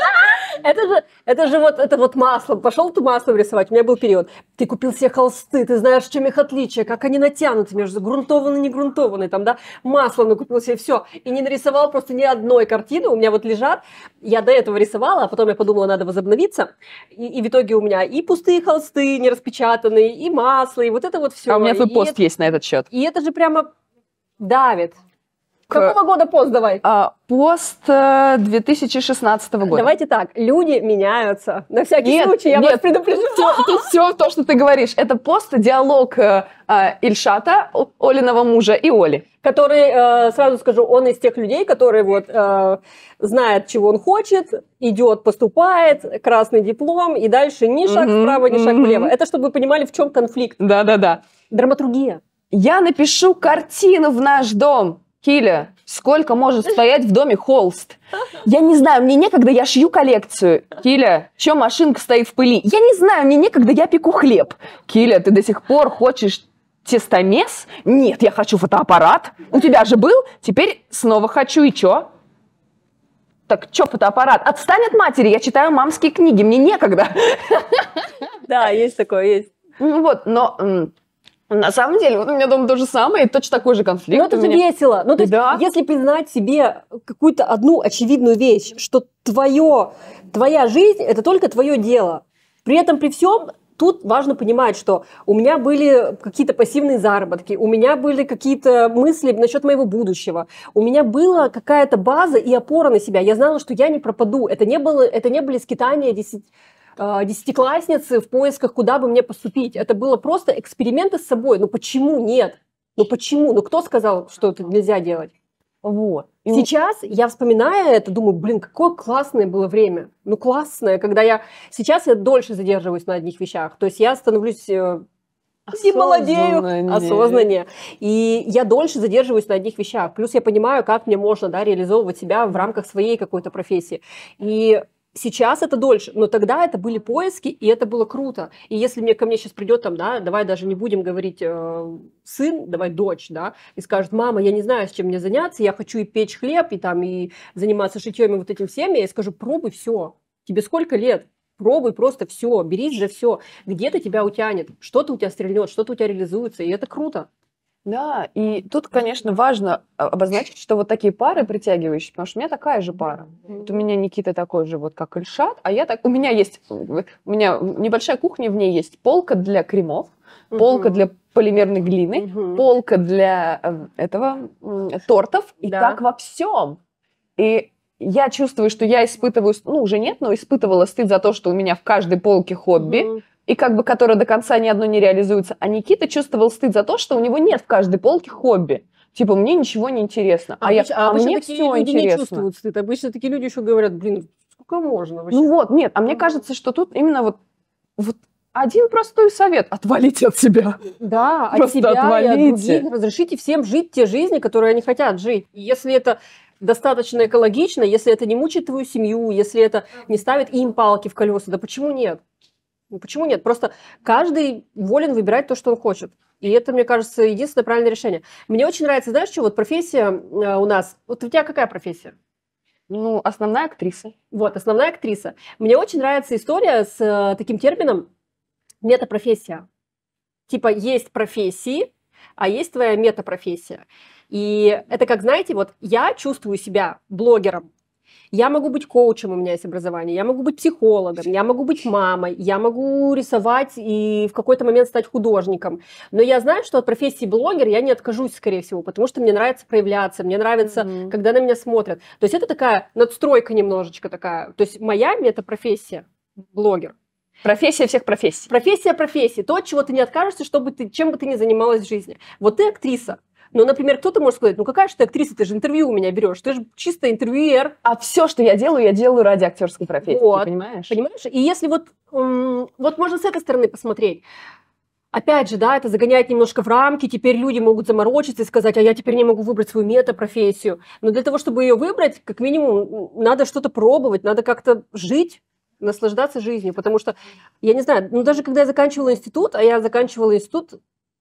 Это вот маслом. Пошел ты маслом рисовать. У меня был период. Ты купил все холсты, ты знаешь, в чем их отличие, как они натянуты между грунтованные, не грунтованные, там, да, маслом накупил себе все. И не нарисовал просто ни одной картины. У меня вот лежат. Я до этого рисовала, а потом я подумала, надо возобновиться. И в итоге у меня и пустые холсты, не распечатанные, и масло, и вот это вот все. А у меня твой пост есть на этот счет. И это же прямо давит. Какого года пост давай? Пост 2016 года. Давайте так, люди меняются. На всякий случай я вас предупрежу. Все то, что ты говоришь, это пост, диалог Ильшата, Олиного мужа, и Оли. Который, сразу скажу, он из тех людей, которые вот знает, чего он хочет, идет, поступает, красный диплом, и дальше ни шаг вправо, ни шаг влево. Это чтобы вы понимали, в чем конфликт. Да. Драматургия. Я напишу картину в наш дом. Киля, сколько может стоять в доме холст? Я не знаю, мне некогда, я шью коллекцию. Киля, чё машинка стоит в пыли? Я не знаю, мне некогда, я пеку хлеб. Киля, ты до сих пор хочешь тестомес? Нет, я хочу фотоаппарат. У тебя же был, теперь снова хочу, и чё? Так чё фотоаппарат? Отстань от матери, я читаю мамские книги, мне некогда. Да, есть такое, есть. Ну вот, но... На самом деле, вот у меня дома то же самое, и точно такой же конфликт. Ну, это же весело. Ну, то есть, да. если признать себе какую-то одну очевидную вещь, что твоя жизнь – это только твое дело. При этом, при всем, тут важно понимать, что у меня были какие-то пассивные заработки, у меня были какие-то мысли насчет моего будущего, у меня была какая-то база и опора на себя. Я знала, что я не пропаду. Это не были скитания десятиклассницы в поисках, куда бы мне поступить. Это было просто эксперименты с собой. Ну почему нет? Ну почему? Ну кто сказал, что это нельзя делать? Вот. Сейчас я вспоминаю это, думаю, блин, какое классное было время. Ну классное, когда сейчас я дольше задерживаюсь на одних вещах. То есть я становлюсь... И молодею, осознаннее. И я дольше задерживаюсь на одних вещах. Плюс я понимаю, как мне можно реализовывать себя в рамках своей какой-то профессии. И сейчас это дольше, но тогда это были поиски, и это было круто. И если ко мне сейчас придет давай даже не будем говорить сын, давай дочь, и скажет, мама, я не знаю, с чем мне заняться, я хочу и печь хлеб, и заниматься шитьем и вот этим всем, я скажу, пробуй все. Тебе сколько лет? Пробуй просто все, берись за все. Где-то тебя утянет, что-то у тебя стрельнет, что-то у тебя реализуется, и это круто. Да, и тут, конечно, важно обозначить, что вот такие пары притягивающие, потому что у меня такая же пара. Вот у меня Никита такой же, вот как Ильшат, у меня небольшая кухня, в ней есть полка для кремов, полка для полимерной глины, полка для тортов, и так во всем. И я чувствую, что я испытываю, уже нет, но испытывала стыд за то, что у меня в каждой полке хобби, и которое до конца ни одно не реализуется. А Никита чувствовал стыд за то, что у него нет в каждой полке хобби. Типа, мне ничего не интересно. Мне все интересно. Не чувствуют стыд. Обычно такие люди еще говорят, блин, сколько можно вообще? Ну вот, нет, а мне кажется, что тут именно вот один простой совет. Отвалите от себя. Да, от Просто себя отвалите. И от других. Разрешите всем жить те жизни, которые они хотят жить. И если это достаточно экологично, если это не мучает твою семью, если это не ставит им палки в колеса, да почему нет? Ну, почему нет? Просто каждый волен выбирать то, что он хочет. И это, мне кажется, единственное правильное решение. Мне очень нравится, знаешь, что вот профессия у нас... Вот у тебя какая профессия? Ну, основная актриса. Вот, основная актриса. Мне очень нравится история с таким термином метапрофессия. Типа есть профессии, а есть твоя метапрофессия. И это как, знаете, вот я чувствую себя блогером. Я могу быть коучем, у меня есть образование, я могу быть психологом, я могу быть мамой, я могу рисовать и в какой-то момент стать художником. Но я знаю, что от профессии блогер я не откажусь, скорее всего, потому что мне нравится проявляться, мне нравится, когда на меня смотрят. То есть это такая надстройка немножечко такая. То есть моя метапрофессия – блогер. Профессия всех профессий. Профессия профессии. То, от чего ты не откажешься, чем бы ты ни занималась в жизни. Вот ты актриса. Ну, например, кто-то может сказать, ну какая же ты актриса, ты же интервью у меня берешь, ты же чисто интервьюер. А все, что я делаю ради актерской профессии, вот, понимаешь? Понимаешь? И если вот можно с этой стороны посмотреть, опять же, это загоняет немножко в рамки, теперь люди могут заморочиться и сказать, а я теперь не могу выбрать свою метапрофессию. Но для того, чтобы ее выбрать, как минимум, надо что-то пробовать, надо как-то жить, наслаждаться жизнью, потому что, я не знаю, даже когда я заканчивала институт, а я заканчивала институт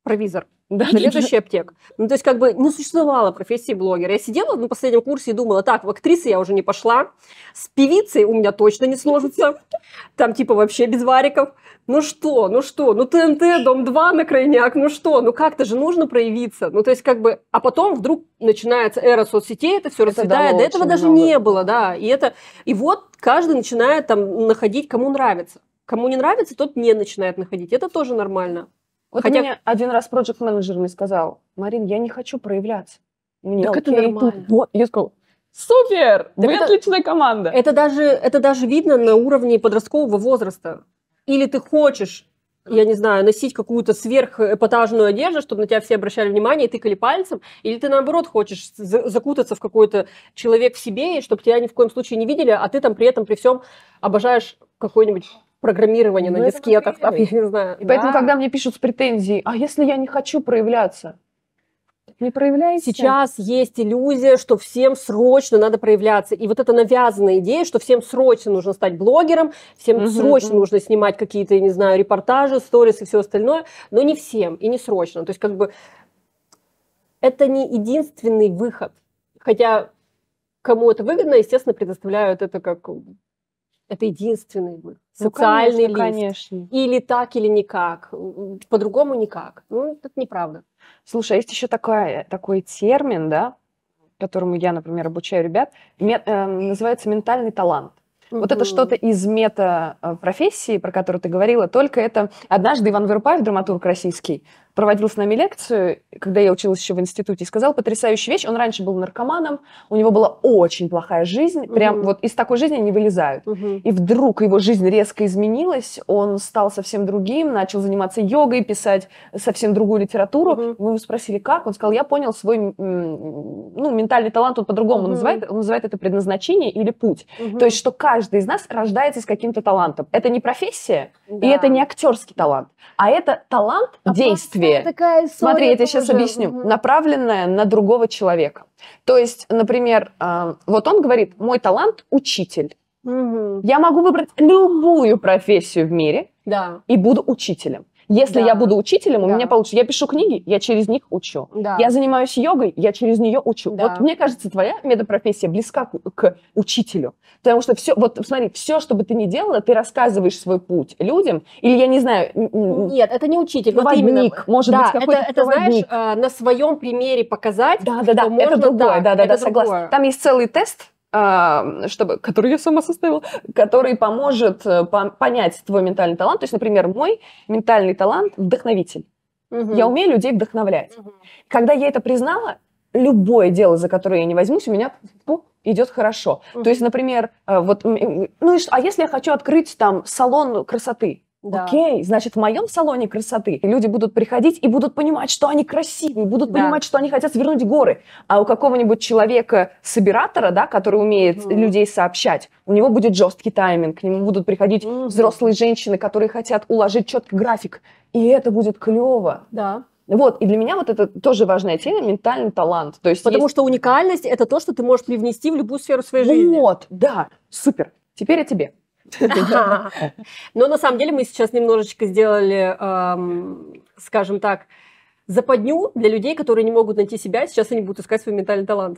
провизор. Да. Заведующий аптек. Ну, то есть, как бы не существовало профессии блогера. Я сидела на последнем курсе и думала, так, в актрисы я уже не пошла, с певицей у меня точно не сложится, там типа вообще без вариков. Ну ТНТ, Дом-2 на крайняк, ну как-то же нужно проявиться. Ну, то есть, как бы, а потом вдруг начинается эра соцсетей, это все расцветает, до этого даже не было, да. И вот каждый начинает там находить, кому нравится. Кому не нравится, тот не начинает находить. Это тоже нормально. Вот мне один раз проект-менеджер мне сказал: Марин, я не хочу проявляться. Мне Так это окей, нормально. тут вот. Я сказала: супер, вы отличная команда. Это даже видно на уровне подросткового возраста. Или ты хочешь, я не знаю, носить какую-то сверхэпатажную одежду, чтобы на тебя все обращали внимание и тыкали пальцем, или ты, наоборот, хочешь закутаться в какой-то человек в себе, и чтобы тебя ни в коем случае не видели, а ты там при этом, при всем обожаешь какое-нибудь программирование на дискетах, там, я не знаю. И поэтому, когда мне пишут с претензией: а если я не хочу проявляться? Не проявляйся. Сейчас есть иллюзия, что всем срочно надо проявляться. И вот эта навязанная идея, что всем срочно нужно стать блогером, всем срочно нужно снимать какие-то, я не знаю, репортажи, сторис и все остальное, но не всем и не срочно. То есть как бы это не единственный выход. Хотя кому это выгодно, естественно, предоставляют это как... Это единственный выход. Социальный лифт. Конечно. Или так, или никак. По-другому никак. Ну, это неправда. Слушай, а есть еще такой термин, да, которому я, например, обучаю ребят, называется ментальный талант. Вот это что-то из мета-профессии, про которую ты говорила, только это... Однажды Иван Вырупаев, драматург российский, проводил с нами лекцию, когда я училась еще в институте, и сказал потрясающую вещь. Он раньше был наркоманом, у него была очень плохая жизнь, прям вот из такой жизни они вылезают. И вдруг его жизнь резко изменилась, он стал совсем другим, начал заниматься йогой, писать совсем другую литературу. Мы его спросили, как? Он сказал: я понял свой ментальный талант, он по-другому называет, он называет это предназначение или путь. То есть, что каждый из нас рождается с каким-то талантом. Это не профессия, и это не актерский талант, а это талант действия. Смотри, я тебе сейчас объясню. Направленная на другого человека. То есть, например, вот он говорит: мой талант – учитель. Я могу выбрать любую профессию в мире и буду учителем. Если я буду учителем, у меня получится. Я пишу книги, я через них учу. Я занимаюсь йогой, я через нее учу. Вот мне кажется, твоя метапрофессия близка к учителю. Потому что все, вот смотри, все, что бы ты ни делала, ты рассказываешь свой путь людям. Или, я не знаю... Нет, это не учитель. Проводник, вот может быть, какой-то это знаешь, на своем примере показать, что можно это другое, это согласна. Другое. Там есть целый тест, который я сама составила, который поможет понять твой ментальный талант. То есть, например, мой ментальный талант – вдохновитель. Я умею людей вдохновлять. Когда я это признала, любое дело, за которое я не возьмусь, у меня идет хорошо. То есть, например, вот, а если я хочу открыть там салон красоты? Окей, значит, в моем салоне красоты люди будут приходить и будут понимать, что они красивые, будут понимать, что они хотят свернуть горы. А у какого-нибудь человека-собиратора, да, который умеет людей сообщать, у него будет жесткий тайминг, к нему будут приходить взрослые женщины, которые хотят уложить четкий график, и это будет клево. Да. Вот, и для меня вот это тоже важная тема, ментальный талант. То есть потому что уникальность – это то, что ты можешь привнести в любую сферу своей жизни. Вот, да, супер. Теперь о тебе. Но на самом деле мы сейчас немножечко сделали, скажем так, западню для людей, которые не могут найти себя, сейчас они будут искать свой ментальный талант.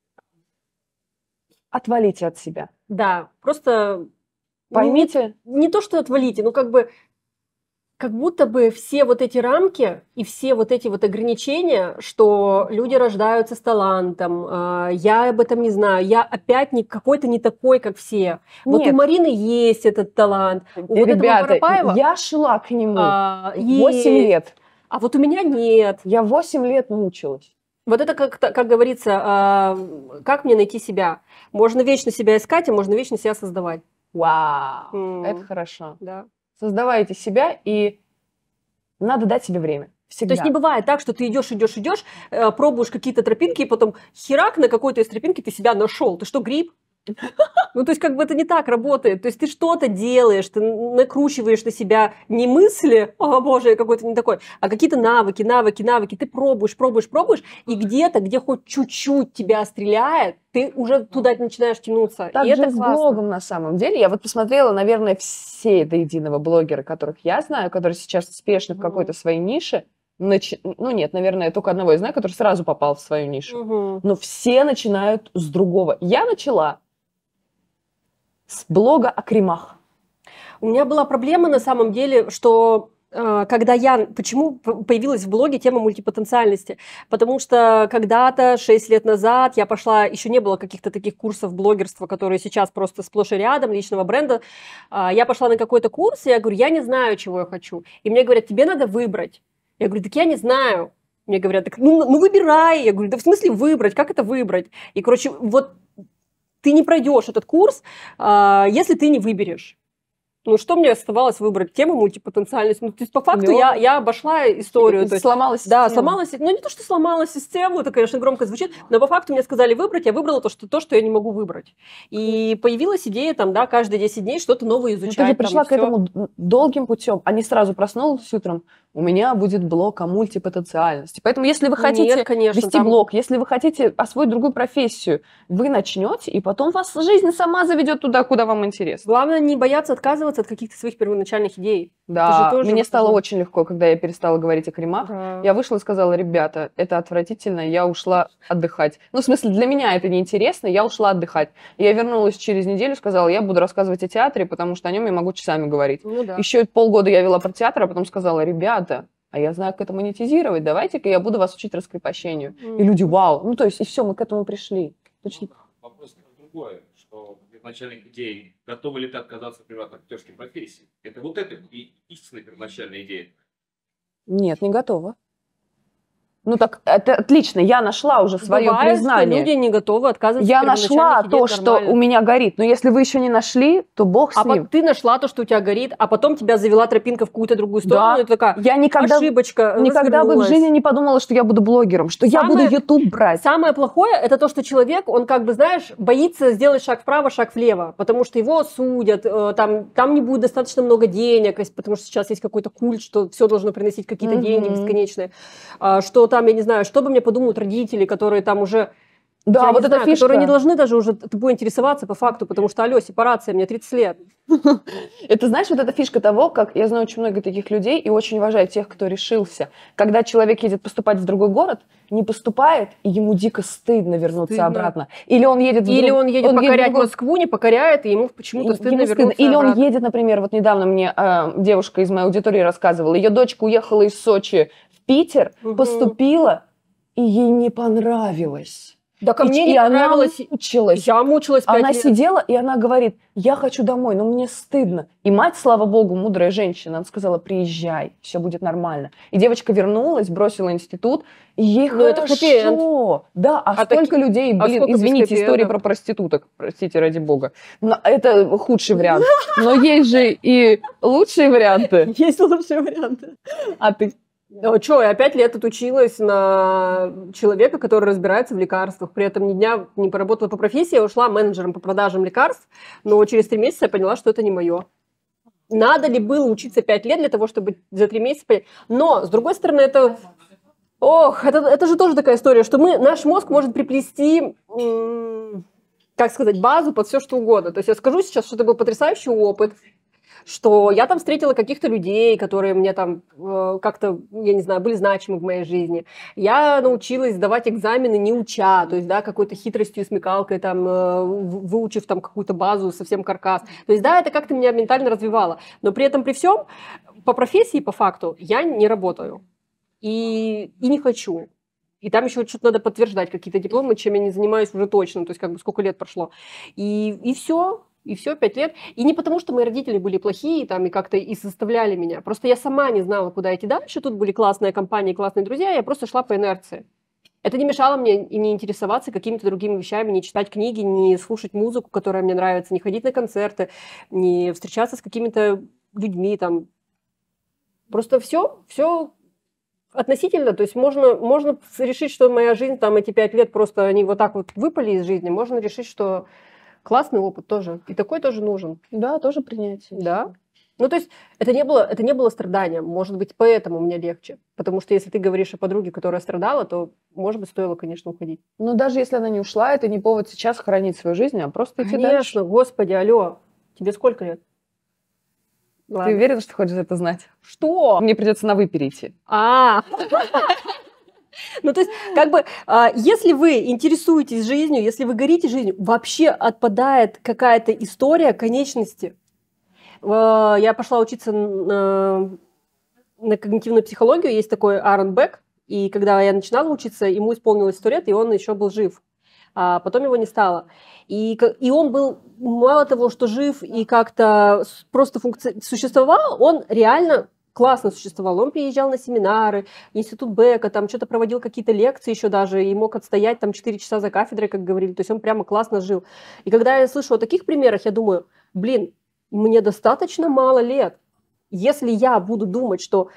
Отвалите от себя. Да, просто поймите. Не то, что отвалите, но как будто бы все вот эти рамки и все вот эти вот ограничения, что люди рождаются с талантом, я об этом не знаю, я опять какой-то не такой, как все. Вот у Марины есть этот талант. У ребята, Вырупаева, я шла к нему 8 лет. А вот у меня нет. Я 8 лет мучилась. Вот это, как говорится, как мне найти себя? Можно вечно себя искать, а можно вечно себя создавать. Вау, это хорошо. Да. Создавайте себя, и надо дать себе время. Всегда. То есть не бывает так, что ты идешь, пробуешь какие-то тропинки, и потом херак на какой-то из тропинки ты себя нашел. Ты что, гриб? Ну, то есть как бы это не так работает. То есть ты что-то делаешь, ты накручиваешь на себя не мысли, о боже, я какой-то не такой, а какие-то навыки. Ты пробуешь, и где-то, где хоть чуть-чуть тебя стреляет, ты уже туда начинаешь тянуться. Так и же это с классно. блогом на самом деле. Я вот посмотрела, наверное, все до единого блогера, которых я знаю, которые сейчас успешны в какой-то своей нише. Ну нет, наверное, только одного я знаю, который сразу попал в свою нишу. Мгм. Но все начинают с другого. Я начала с блога о кремах. У меня была проблема на самом деле, что когда почему появилась в блоге тема мультипотенциальности? Потому что когда-то, 6 лет назад, я пошла, еще не было каких-то таких курсов блогерства, которые сейчас просто сплошь и рядом, личного бренда. Я пошла на какой-то курс, и я говорю, я не знаю, чего я хочу. И мне говорят, тебе надо выбрать. Я говорю, так я не знаю. Мне говорят, так ну выбирай. Я говорю, да в смысле выбрать? Как это выбрать? И, короче, вот ты не пройдешь этот курс, если ты не выберешь. Ну, что мне оставалось выбрать? Тему мультипотенциальности. Ну, то есть, по факту, я обошла историю. То есть, Сломалась да, система. сломалась. Ну, не то, что сломала систему, это, конечно, громко звучит, но по факту мне сказали выбрать, я выбрала то, что я не могу выбрать. И появилась идея, там, да, каждые 10 дней что-то новое Ну, изучать. ты же там, пришла и к всё. этому долгим путем, а не сразу проснулась утром. У меня будет блог о мультипотенциальности. Поэтому, если вы хотите Нет, конечно, вести там- блог, если вы хотите освоить другую профессию, вы начнете, и потом вас жизнь сама заведет туда, куда вам интересно. Главное не бояться отказываться от каких-то своих первоначальных идей. Да, Это же тоже мне стало важно. очень легко, когда я перестала говорить о кремах. Да. Я вышла и сказала, ребята, это отвратительно, я ушла отдыхать. Ну, в смысле, для меня это неинтересно, я ушла отдыхать. Я вернулась через неделю, сказала, я буду рассказывать о театре, потому что о нем я могу часами говорить. Ну да. Еще полгода я вела про театр, а потом сказала, ребята, а я знаю, как это монетизировать, давайте-ка я буду вас учить раскрепощению. И люди, вау, ну то есть, и все, мы к этому пришли. Точно. Вопрос другой, что первоначальных идей, готовы ли ты отказаться, например, от актерской профессии? Это вот это и истинная первоначальная идея. Нет, не готова. Ну так, это отлично, я нашла уже свое Бывает, что признание. люди не готовы отказываться Я от нашла первоначальных идей, то, это что нормально. у меня горит. Но если вы еще не нашли, то бог с А ним. ты нашла то, что у тебя горит, а потом тебя завела тропинка в какую-то другую сторону, Да. и ты такая, Я никогда ошибочка, бы в развернулась. жизни не подумала, что я буду блогером, что я Самое- буду YouTube брать. Самое плохое, это то, что человек, он как бы, знаешь, боится сделать шаг вправо, шаг влево, потому что его осудят, там не будет достаточно много денег, потому что сейчас есть какой-то культ, что все должно приносить какие-то деньги бесконечные, что там, я не знаю, что бы мне подумают родители, которые там уже... Да, я вот не эта знаю, фишка. которые не должны даже уже тобой интересоваться по факту, потому что, алло, сепарация, мне 30 лет. Это, знаешь, вот эта фишка того, как я знаю очень много таких людей и очень уважаю тех, кто решился. Когда человек едет поступать в другой город, не поступает, и ему дико стыдно вернуться Стыдно. обратно. Или он едет Или он едет покорять в другой- Москву, не покоряет, и ему почему-то Ему стыдно стыдно. вернуться Или он обратно. едет, например, вот недавно мне девушка из моей аудитории рассказывала, ее дочка уехала из Сочи в Питер, Мгм. поступила, и ей не понравилось. Да ко мне И не она понравилось. мучилась. Я мучилась 5 Она лет. сидела, и она говорит, я хочу домой, но мне стыдно. И мать, слава богу, мудрая женщина, она сказала, приезжай, все будет нормально. И девочка вернулась, бросила институт, и ей Ну, это хорошо. Да, а столько людей, блин, сколько без извините, истории хэппи-эндов? про проституток, простите, ради бога. Но это худший вариант. Но есть же и лучшие варианты. Есть лучшие варианты. А ты? Ну, что, я 5 лет отучилась на человека, который разбирается в лекарствах. При этом ни дня не поработала по профессии, я ушла менеджером по продажам лекарств, но через 3 месяца я поняла, что это не мое. Надо ли было учиться 5 лет для того, чтобы за 3 месяца понять? Но, с другой стороны, это же тоже такая история, что наш мозг может приплести, как сказать, базу под все, что угодно. То есть я скажу сейчас, что это был потрясающий опыт, что я там встретила каких-то людей, которые мне там как-то, я не знаю, были значимы в моей жизни. Я научилась сдавать экзамены не уча, то есть, да, какой-то хитростью, смекалкой, там, выучив там какую-то базу, совсем каркас. То есть, да, это как-то меня ментально развивало. Но при этом, при всем, по профессии, по факту, я не работаю. И не хочу. И там еще что-то надо подтверждать, какие-то дипломы, чем я не занимаюсь уже точно, то есть как бы сколько лет прошло. И все. И все, 5 лет. И не потому, что мои родители были плохие там, и как-то и заставляли меня. Просто я сама не знала, куда идти дальше. Тут были классные компании, классные друзья. Я просто шла по инерции. Это не мешало мне и не интересоваться какими-то другими вещами, не читать книги, не слушать музыку, которая мне нравится, не ходить на концерты, не встречаться с какими-то людьми. Там. Просто все относительно. То есть можно решить, что моя жизнь, там, эти 5 лет просто они вот так вот выпали из жизни. Можно решить, что классный опыт тоже. И такой тоже нужен. Да, тоже принятие. Да. Ну, то есть это не было страданием. Может быть, поэтому мне легче. Потому что если ты говоришь о подруге, которая страдала, то, может быть, стоило, конечно, уходить. Но даже если она не ушла, это не повод сейчас хранить свою жизнь, а просто идти дальше. Конечно, господи, алло. Тебе сколько лет? Ты уверена, что хочешь это знать? Что? Мне придется на «вы» перейти. Ну, то есть, как бы, если вы интересуетесь жизнью, если вы горите жизнью, вообще отпадает какая-то история конечности. Я пошла учиться на когнитивную психологию, есть такой Аарон Бек, и когда я начинала учиться, ему исполнилось 100 лет, и он еще был жив. А потом его не стало. И он был, мало того, что жив и как-то просто существовал, он реально классно существовал. Он приезжал на семинары, институт Бека, там что-то проводил какие-то лекции еще даже, и мог отстоять там 4 часа за кафедрой, как говорили. То есть он прямо классно жил. И когда я слышу о таких примерах, я думаю, блин, мне достаточно мало лет. Если я буду думать, что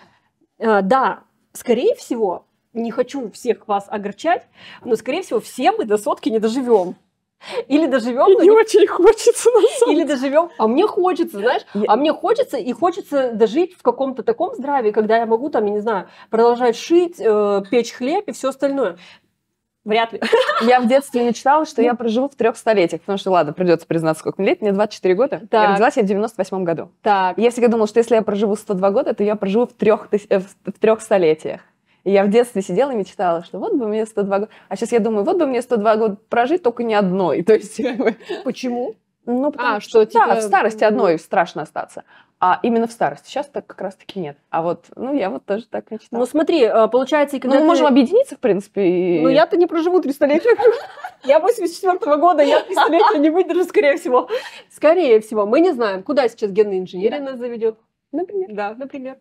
да, скорее всего, не хочу всех вас огорчать, но, скорее всего, все мы до 100 не доживем. Или доживем... Не очень хочется, на самом Или доживем... А мне хочется, знаешь, а мне хочется, и хочется дожить в каком-то таком здравии, когда я могу, там, я не знаю, продолжать шить, печь хлеб и все остальное. Вряд ли. Я в детстве мечтала, что я проживу в 3 столетиях, потому что, ладно, придется признаться, сколько мне лет, мне 24 года. Так. Я родилась в 98 году. Так. Я всегда думала, что если я проживу 102 года, то я проживу в 3 столетиях. И я в детстве сидела и мечтала, что вот бы мне 102 года. А сейчас я думаю, вот бы мне 102 года прожить, только не одной. То есть, Почему? ну, потому что, да, типа, в старости одной страшно остаться. А именно в старости. Сейчас так как раз-таки нет. А вот, ну, я вот тоже так мечтала. Ну, смотри, получается, и когда мы можем объединиться, в принципе. И... Ну, я-то не проживу 3 столетия. Я 84-го года, я 3 столетия не выдержу, скорее всего. Скорее всего. Мы не знаем, куда сейчас генная инженерия нас заведет. Например. Да, например.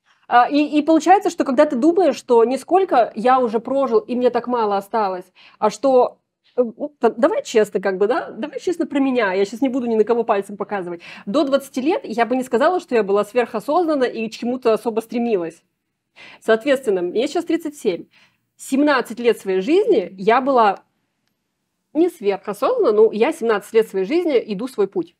И получается, что когда ты думаешь, что не сколько я уже прожил, и мне так мало осталось, а что... Давай честно, как бы, да? Давай честно про меня. Я сейчас не буду ни на кого пальцем показывать. До 20 лет я бы не сказала, что я была сверхосознанна и к чему-то особо стремилась. Соответственно, мне сейчас 37. 17 лет своей жизни я была не сверхосознанна, но я 17 лет своей жизни иду свой путь.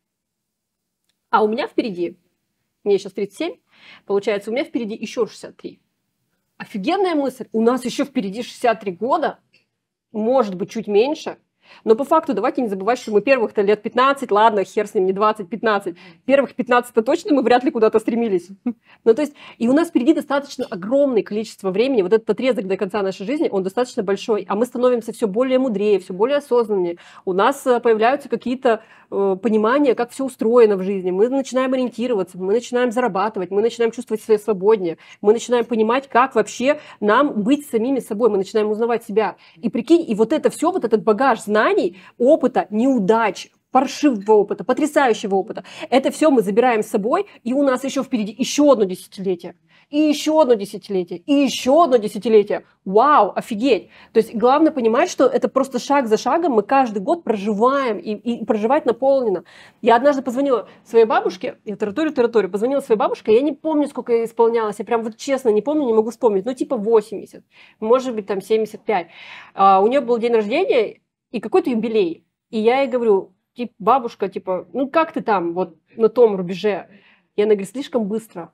А у меня впереди, мне сейчас 37, получается, у меня впереди еще 63. Офигенная мысль. У нас еще впереди 63 года. Может быть, чуть меньше. Но по факту давайте не забывать, что мы первых-то лет 15, ладно, хер с ним, не 20, 15. Первых 15-то точно мы вряд ли куда-то стремились. Ну, то есть, и у нас впереди достаточно огромное количество времени. Вот этот отрезок до конца нашей жизни, он достаточно большой. А мы становимся все более мудрее, все более осознаннее. У нас появляются какие-то понимания, как все устроено в жизни. Мы начинаем ориентироваться, мы начинаем зарабатывать, мы начинаем чувствовать себя свободнее. Мы начинаем понимать, как вообще нам быть самими собой. Мы начинаем узнавать себя. И прикинь, и вот это все, вот этот багаж знаний, опыта, неудач, паршивого опыта, потрясающего опыта. Это все мы забираем с собой, и у нас еще впереди еще одно десятилетие. И еще одно десятилетие, и еще одно десятилетие. Вау, офигеть. То есть главное понимать, что это просто шаг за шагом мы каждый год проживаем, и проживать наполнено. Я однажды позвонила своей бабушке, я тараторю, позвонила своей бабушке, я не помню, сколько ей исполнялось, я прям вот честно не помню, не могу вспомнить, ну типа 80, может быть там 75. У нее был день рождения и какой-то юбилей. И я ей говорю, типа, бабушка, типа, ну как ты там вот на том рубеже? И она говорит, слишком быстро.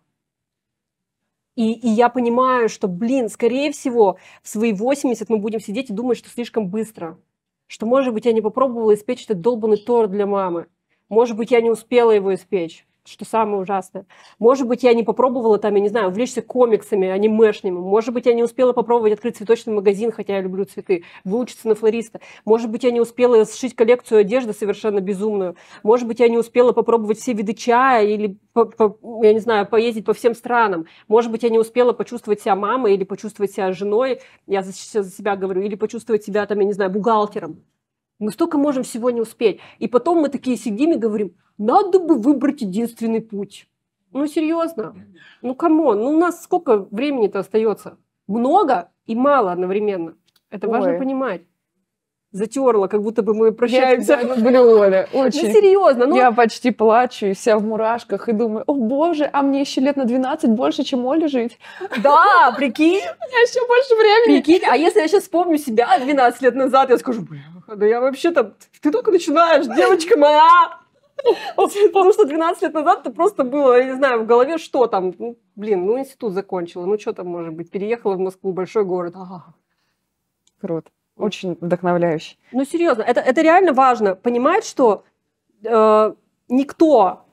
И я понимаю, что, блин, скорее всего, в свои 80 мы будем сидеть и думать, что слишком быстро. Что, может быть, я не попробовала испечь этот долбанный торт для мамы. Может быть, я не успела его испечь, что самое ужасное. Может быть, я не попробовала там, я не знаю, увлечься комиксами, анимешными. Может быть, я не успела попробовать открыть цветочный магазин, хотя я люблю цветы, выучиться на флориста. Может быть, я не успела сшить коллекцию одежды совершенно безумную. Может быть, я не успела попробовать все виды чая или, я не знаю, поездить по всем странам. Может быть, я не успела почувствовать себя мамой или почувствовать себя женой, я за себя говорю, или почувствовать себя, там, я не знаю, бухгалтером. Мы столько можем всего не успеть. И потом мы такие сидим и говорим, надо бы выбрать единственный путь. Ну, серьезно? Ну, камон, ну у нас сколько времени-то остается? Много и мало одновременно. Это важно понимать. Затерла, как будто бы мы прощаемся. Я тебя люблю, Оля, очень. Ну, серьезно. Ну... Я почти плачу, и вся в мурашках, и думаю, о боже, а мне еще лет на 12 больше, чем Оле жить. Да, прикинь. У меня еще больше времени. Прикинь, а если я сейчас вспомню себя 12 лет назад, я скажу, бля, да я вообще-то, ты только начинаешь, девочка моя. Потому что 12 лет назад это просто было, я не знаю, в голове что там, ну, блин, ну институт закончила, ну что там может быть, переехала в Москву, большой город. Ага. Круто, очень вдохновляюще. Ну серьезно, это реально важно, понимать, что никто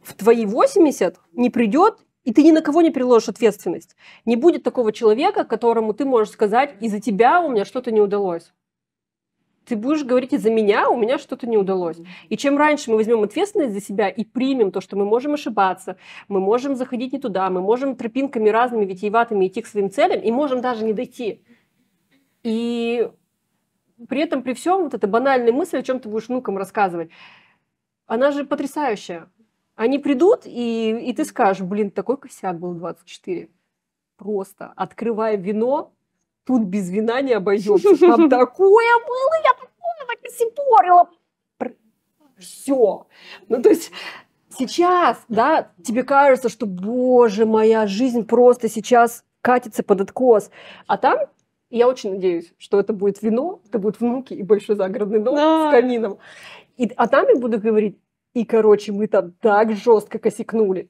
в твои 80 не придет, и ты ни на кого не переложишь ответственность. Не будет такого человека, которому ты можешь сказать, из-за тебя у меня что-то не удалось. Ты будешь говорить, из-за меня у меня что-то не удалось. И чем раньше мы возьмем ответственность за себя и примем то, что мы можем ошибаться, мы можем заходить не туда, мы можем тропинками разными витиеватыми идти к своим целям и можем даже не дойти. И при этом, при всем, вот эта банальная мысль, о чем ты будешь внукам рассказывать, она же потрясающая. Они придут, и ты скажешь, блин, такой косяк был 24. Просто открывая вино, тут без вина не обойдется. Там такое было, я такое накосипорила. Все. Ну, то есть сейчас, да, тебе кажется, что, боже, моя жизнь просто сейчас катится под откос. А там, я очень надеюсь, что это будет вино, это будут внуки и большой загородный дом с камином. А там я буду говорить, и, короче, мы там так жестко косякнули.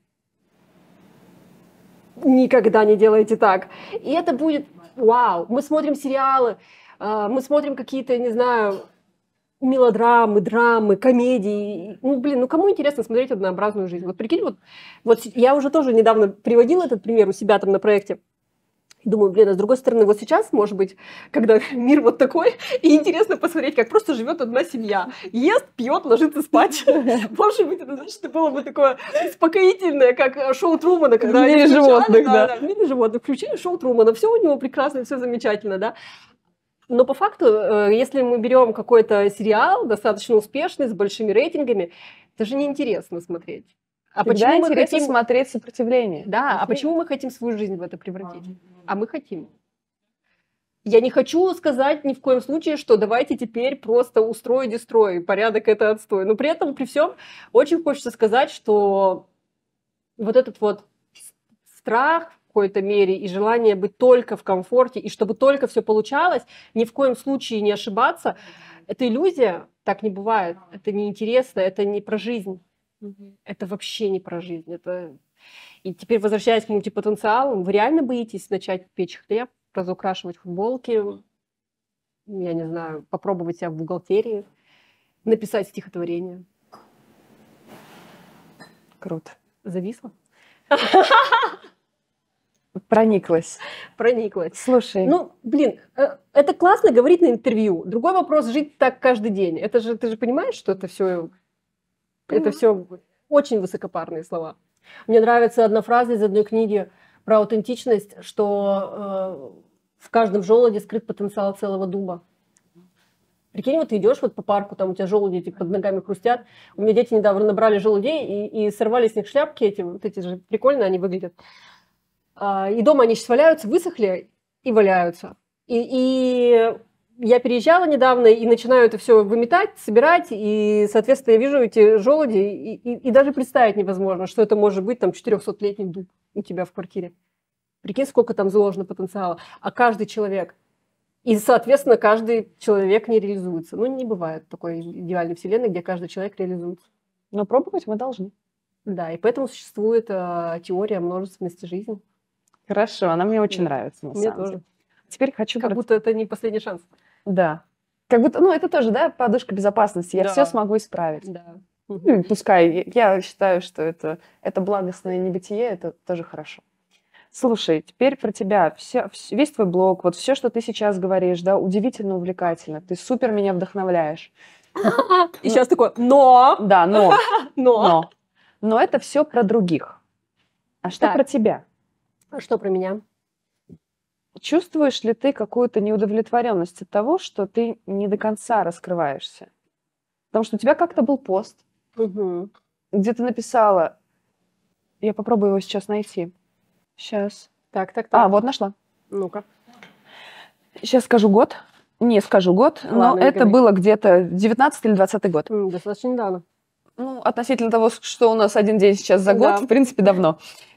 Никогда не делайте так. И это будет вау. Мы смотрим сериалы, мы смотрим какие-то, не знаю, мелодрамы, драмы, комедии. Ну, блин, ну кому интересно смотреть однообразную жизнь? Вот прикинь, вот я уже тоже недавно приводила этот пример у себя там на проекте. Думаю, блин, а с другой стороны, вот сейчас, может быть, когда мир вот такой, и интересно посмотреть, как просто живет одна семья. Ест, пьет, ложится спать. Может быть, это, значит, было бы такое успокоительное, как шоу Трумана. В мире животных, да. В мире животных. Включили шоу Трумана, все у него прекрасно, все замечательно, да. Но по факту, если мы берем какой-то сериал, достаточно успешный, с большими рейтингами, это же неинтересно смотреть. А почему мы хотим смотреть сопротивление? Да, а почему мы хотим свою жизнь в это превратить? А мы хотим. Я не хочу сказать ни в коем случае, что давайте теперь просто устрой, дестрой, порядок это отстой. Но при этом, при всем, очень хочется сказать, что вот этот вот страх в какой-то мере и желание быть только в комфорте, и чтобы только все получалось, ни в коем случае не ошибаться, это иллюзия, так не бывает. Это неинтересно, это не про жизнь. Это вообще не про жизнь. И теперь, возвращаясь к мультипотенциалу, вы реально боитесь начать печь хлеб, разукрашивать футболки, я не знаю, попробовать себя в бухгалтерии, написать стихотворение? Круто. Зависла? Прониклась. Прониклась. Слушай. Ну, блин, это классно говорить на интервью. Другой вопрос — жить так каждый день. Это же, ты же понимаешь, что это все очень высокопарные слова. Мне нравится одна фраза из одной книги про аутентичность, что в каждом желуде скрыт потенциал целого дуба. Прикинь, вот ты идешь вот по парку, там у тебя желуди эти под ногами хрустят. У меня дети недавно набрали желудей и сорвали с них шляпки эти, вот эти же прикольно они выглядят. И дома они сейчас валяются, высохли и валяются. И я переезжала недавно и начинаю это все выметать, собирать, и, соответственно, я вижу эти желуди, и даже представить невозможно, что это может быть там 400-летний дуб у тебя в квартире. Прикинь, сколько там заложено потенциала. А каждый человек, и, соответственно, каждый человек не реализуется. Ну, не бывает такой идеальной вселенной, где каждый человек реализуется. Но пробовать мы должны. Да, и поэтому существует теория множественности жизни. Хорошо, она мне очень нравится, на Мне самом тоже. деле. Теперь хочу... Как будто это не последний шанс. Да. Как будто, ну, это тоже, да, подушка безопасности. Я Да. все смогу исправить. Да. Ну, и пускай. Я считаю, что это благостное небытие, это тоже хорошо. Слушай, теперь про тебя. Весь твой блог, вот все, что ты сейчас говоришь, да, удивительно увлекательно. Ты супер меня вдохновляешь. И сейчас такое, но... Да, но это все про других. А что Так. про тебя? А что про меня? Чувствуешь ли ты какую-то неудовлетворенность от того, что ты не до конца раскрываешься? Потому что у тебя как-то был пост, Угу. где ты написала, я попробую его сейчас найти. Сейчас. Так. Вот нашла. Ну-ка. Сейчас скажу год. Не скажу год, но Ладно, не это говори. было где-то 19 или 20 год. Достаточно недавно. Ну, относительно того, что у нас один день сейчас за год, Да. в принципе, давно.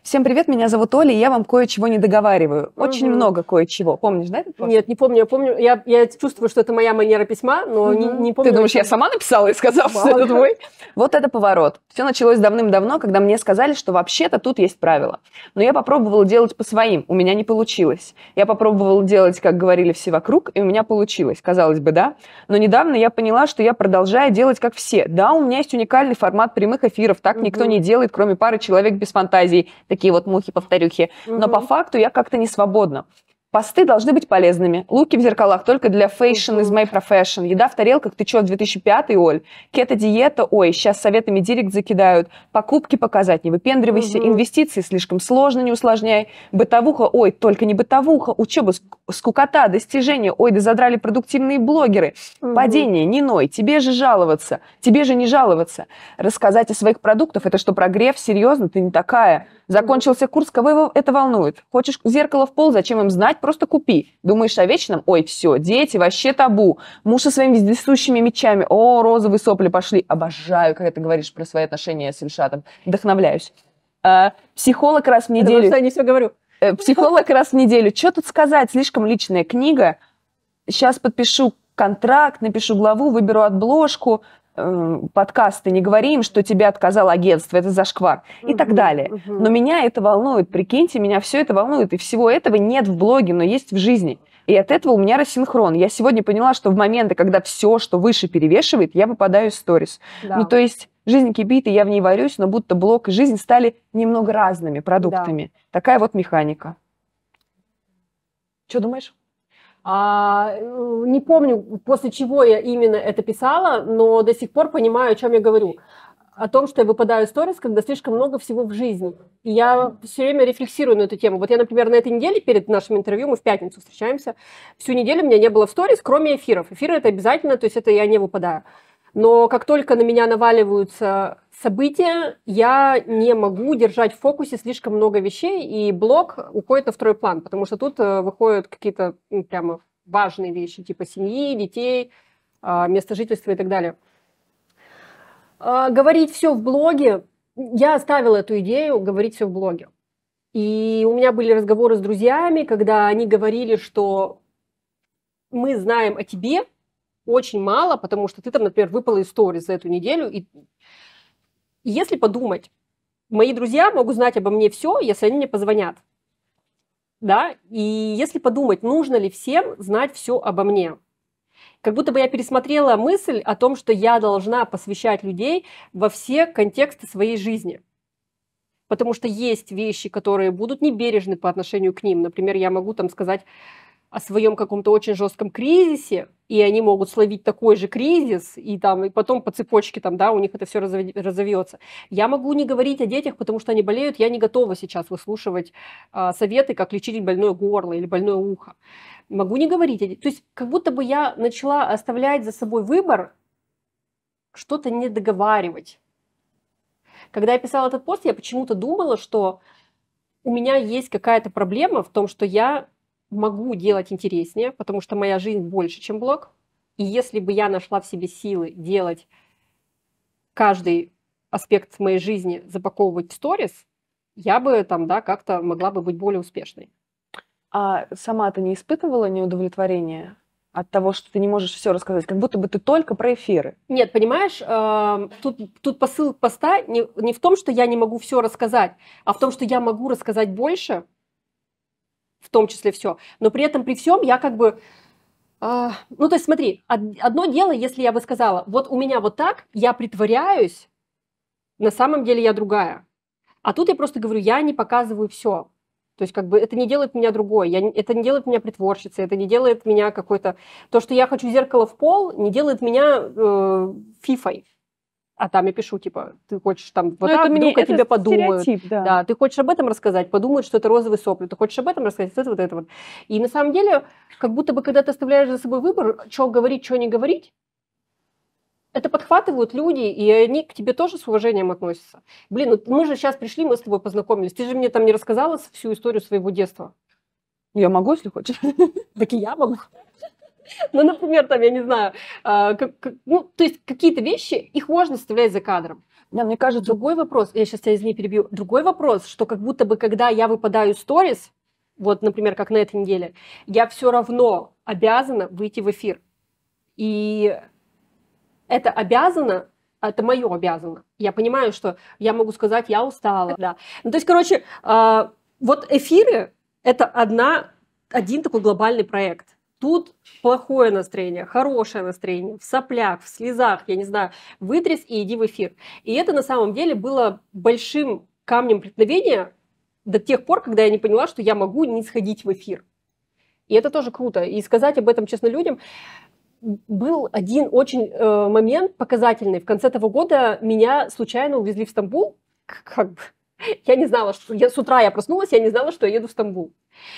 Всем привет, меня зовут Оля, и я вам кое-чего не договариваю. Очень много кое-чего. Помнишь, да, этот пост? Нет, не помню. Я помню, я чувствую, что это моя манера письма, но не помню. Ты думаешь, я сама написала и сказала, что это твой? Вот это поворот. Все началось давным-давно, когда мне сказали, что вообще-то тут есть правила. Но я попробовала делать по своим, у меня не получилось. Я попробовала делать, как говорили все вокруг, и у меня получилось. Казалось бы, да? Но недавно я поняла, что я продолжаю делать как все. Да, у меня есть уникальный формат прямых эфиров, так никто не делает, кроме пары человек без фантазии. Такие вот мухи-повторюхи. Но по факту я как-то не свободна. Посты должны быть полезными. Луки в зеркалах только для fashion is my profession. Еда в тарелках, ты чё, 2005-й, Оль? Кето-диета, ой, сейчас советами директ закидают. Покупки показать, не выпендривайся. Инвестиции слишком сложно, не усложняй. Бытовуха, ой, только не бытовуха. Учеба, скукота, достижения, ой, да задрали продуктивные блогеры. Падение, не ной, тебе же жаловаться. Тебе же не жаловаться. Рассказать о своих продуктах, это что, прогрев? Серьезно, ты не такая. Закончился курс, кого это волнует? Хочешь зеркало в пол, зачем им знать? Просто купи. Думаешь о вечном? Ой, все, дети, вообще табу. Муж со своими вездесущими мечами. О, розовые сопли пошли. Обожаю, когда ты говоришь про свои отношения с Ильшатом. Вдохновляюсь. Психолог раз в неделю. Потому что я не все говорю. Психолог раз в неделю. Что тут сказать? Слишком личная книга. Сейчас подпишу контракт, напишу главу, выберу обложку. Подкасты, не говори им, что тебе отказало агентство, это зашквар и так далее. Но меня это волнует, прикиньте, меня все это волнует, и всего этого нет в блоге, но есть в жизни. И от этого у меня рассинхрон. Я сегодня поняла, что в моменты, когда все, что выше, перевешивает, я выпадаю из сторис. Да. Ну, то есть жизнь кипит, и я в ней варюсь, но будто блог и жизнь стали немного разными продуктами. Да. Такая вот механика. Что думаешь? Не помню, после чего я именно это писала, но до сих пор понимаю, о чем я говорю. О том, что я выпадаю из сторис, когда слишком много всего в жизни. И я все время рефлексирую на эту тему. Вот я, например, на этой неделе перед нашим интервью, мы в пятницу встречаемся, всю неделю у меня не было в сторис, кроме эфиров. Эфиры – это обязательно, то есть это я не выпадаю. Но как только на меня наваливаются события, я не могу держать в фокусе слишком много вещей, и блог уходит на второй план, потому что тут выходят какие-то прямо важные вещи, типа семьи, детей, место жительства и так далее. Говорить все в блоге, я оставила эту идею, говорить все в блоге. И у меня были разговоры с друзьями, когда они говорили, что мы знаем о тебе очень мало, потому что ты там, например, выпала из сторис за эту неделю. И если подумать, мои друзья могут знать обо мне все, если они мне позвонят. Да? И если подумать, нужно ли всем знать все обо мне. Как будто бы я пересмотрела мысль о том, что я должна посвящать людей во все контексты своей жизни. Потому что есть вещи, которые будут небережны по отношению к ним. Например, я могу там сказать о своем каком-то очень жестком кризисе, и они могут словить такой же кризис, и потом по цепочке там, да, у них это все разовьется. Я могу не говорить о детях, потому что они болеют, я не готова сейчас выслушивать советы, как лечить больное горло или больное ухо. Могу не говорить о детях. То есть как будто бы я начала оставлять за собой выбор что-то не договаривать. Когда я писала этот пост, я почему-то думала, что у меня есть какая-то проблема в том, что я могу делать интереснее, потому что моя жизнь больше, чем блог. И если бы я нашла в себе силы делать каждый аспект моей жизни, запаковывать в сторис, я бы там, да, как-то могла бы быть более успешной. А сама ты не испытывала неудовлетворения от того, что ты не можешь все рассказать? Как будто бы ты только про эфиры. Нет, понимаешь, тут посыл поста не в том, что я не могу все рассказать, а в том, что я могу рассказать больше, в том числе все. Но при этом, при всем, я как бы... то есть смотри, одно дело, если я бы сказала, вот у меня вот так, я притворяюсь, на самом деле я другая. А тут я просто говорю, я не показываю все. То есть как бы это не делает меня другой, это не делает меня притворщицей, это не делает меня какой-то... То, что я хочу зеркало в пол, не делает меня фифой. А там я пишу, типа, ты хочешь там вот так, вдруг о тебе подумают. Да, ты хочешь об этом рассказать, подумают, что это розовые сопли. Ты хочешь об этом рассказать, вот это вот. И на самом деле, как будто бы, когда ты оставляешь за собой выбор, что говорить, что не говорить, это подхватывают люди, и они к тебе тоже с уважением относятся. Блин, ну мы же сейчас пришли, мы с тобой познакомились. Ты же мне там не рассказала всю историю своего детства. Я могу, если хочешь. Так и я могу. Ну, например, там, я не знаю, ну, то есть какие-то вещи, их можно оставлять за кадром. Да, мне кажется, Другой вопрос, я сейчас тебя, извини, перебью. Другой вопрос, что как будто бы, когда я выпадаю из сторис, вот, например, как на этой неделе, я все равно обязана выйти в эфир. И это обязано, это мое обязано. Я понимаю, что я могу сказать, я устала. Да. Ну, то есть, короче, вот эфиры – это один такой глобальный проект. Тут плохое настроение, хорошее настроение, в соплях, в слезах, я не знаю, вытряс и иди в эфир. И это на самом деле было большим камнем преткновения до тех пор, когда я не поняла, что я могу не сходить в эфир. И это тоже круто. И сказать об этом честно людям. Был один очень момент показательный. В конце того года меня случайно увезли в Стамбул. Как бы. Я не знала, что... С утра я проснулась, я не знала, что я еду в Стамбул.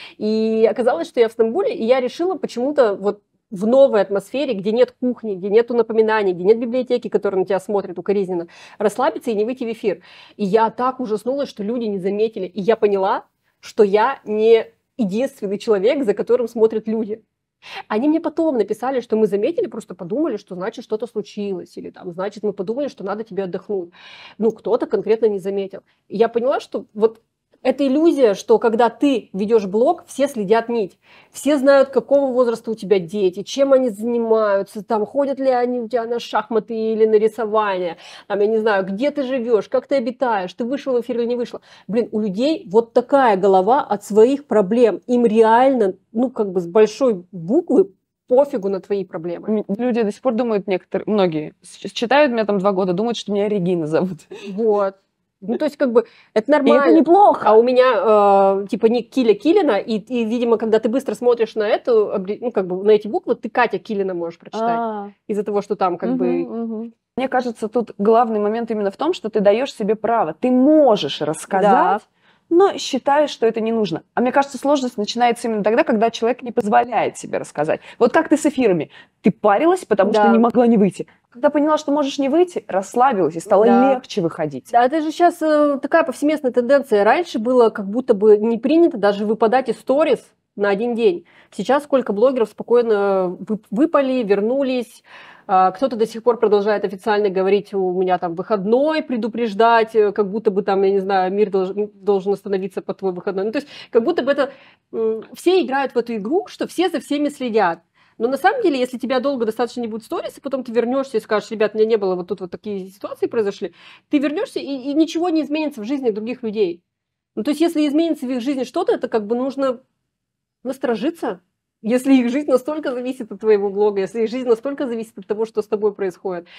И оказалось, что я в Стамбуле, и я решила почему-то вот в новой атмосфере, где нет кухни, где нету напоминаний, где нет библиотеки, которая на тебя смотрит укоризненно, расслабиться и не выйти в эфир. И я так ужаснулась, что люди не заметили. И я поняла, что я не единственный человек, за которым смотрят люди. Они мне потом написали, что мы заметили, просто подумали, что значит что-то случилось, или там, значит, мы подумали, что надо тебе отдохнуть. Ну, кто-то конкретно не заметил. И я поняла, что вот эта иллюзия, что когда ты ведешь блог, все следят нить. Все знают, какого возраста у тебя дети, чем они занимаются, там, ходят ли они у тебя на шахматы или на рисование, там, я не знаю, где ты живешь, как ты обитаешь, ты вышел в эфир или не вышла. Блин, у людей вот такая голова от своих проблем. Им реально, ну, как бы с большой буквы пофигу на твои проблемы. Люди до сих пор думают, многие, читают меня там 2 года, думают, что меня Регина зовут. Вот. Ну, то есть, как бы, это нормально. И это неплохо. А у меня, типа, ник Киля Килина, и, видимо, когда ты быстро смотришь на эту, ну, как бы, на эти буквы, ты Катя Килина можешь прочитать. Из-за того, что там, как бы... Мне кажется, тут главный момент именно в том, что ты даешь себе право. Ты можешь рассказать, но считаешь, что это не нужно. А мне кажется, сложность начинается именно тогда, когда человек не позволяет себе рассказать. Вот как ты с эфирами. Ты парилась, потому что не могла не выйти. Когда поняла, что можешь не выйти, расслабилась и стало легче выходить. Да, это же сейчас такая повсеместная тенденция. Раньше было как будто бы не принято даже выпадать из сторис на один день. Сейчас сколько блогеров спокойно выпали, вернулись. Кто-то до сих пор продолжает официально говорить, у меня там выходной, предупреждать, как будто бы там, я не знаю, мир должен остановиться под твой выходной. Ну, то есть как будто бы это... Все играют в эту игру, что все за всеми следят. Но на самом деле, если тебя долго достаточно не будет сторис, и потом ты вернешься и скажешь, ребят, у меня не было, вот тут вот такие ситуации произошли, ты вернешься, и ничего не изменится в жизни других людей. Ну, то есть если изменится в их жизни что-то, это как бы нужно насторожиться. Если их жизнь настолько зависит от твоего блога, если их жизнь настолько зависит от того, что с тобой происходит.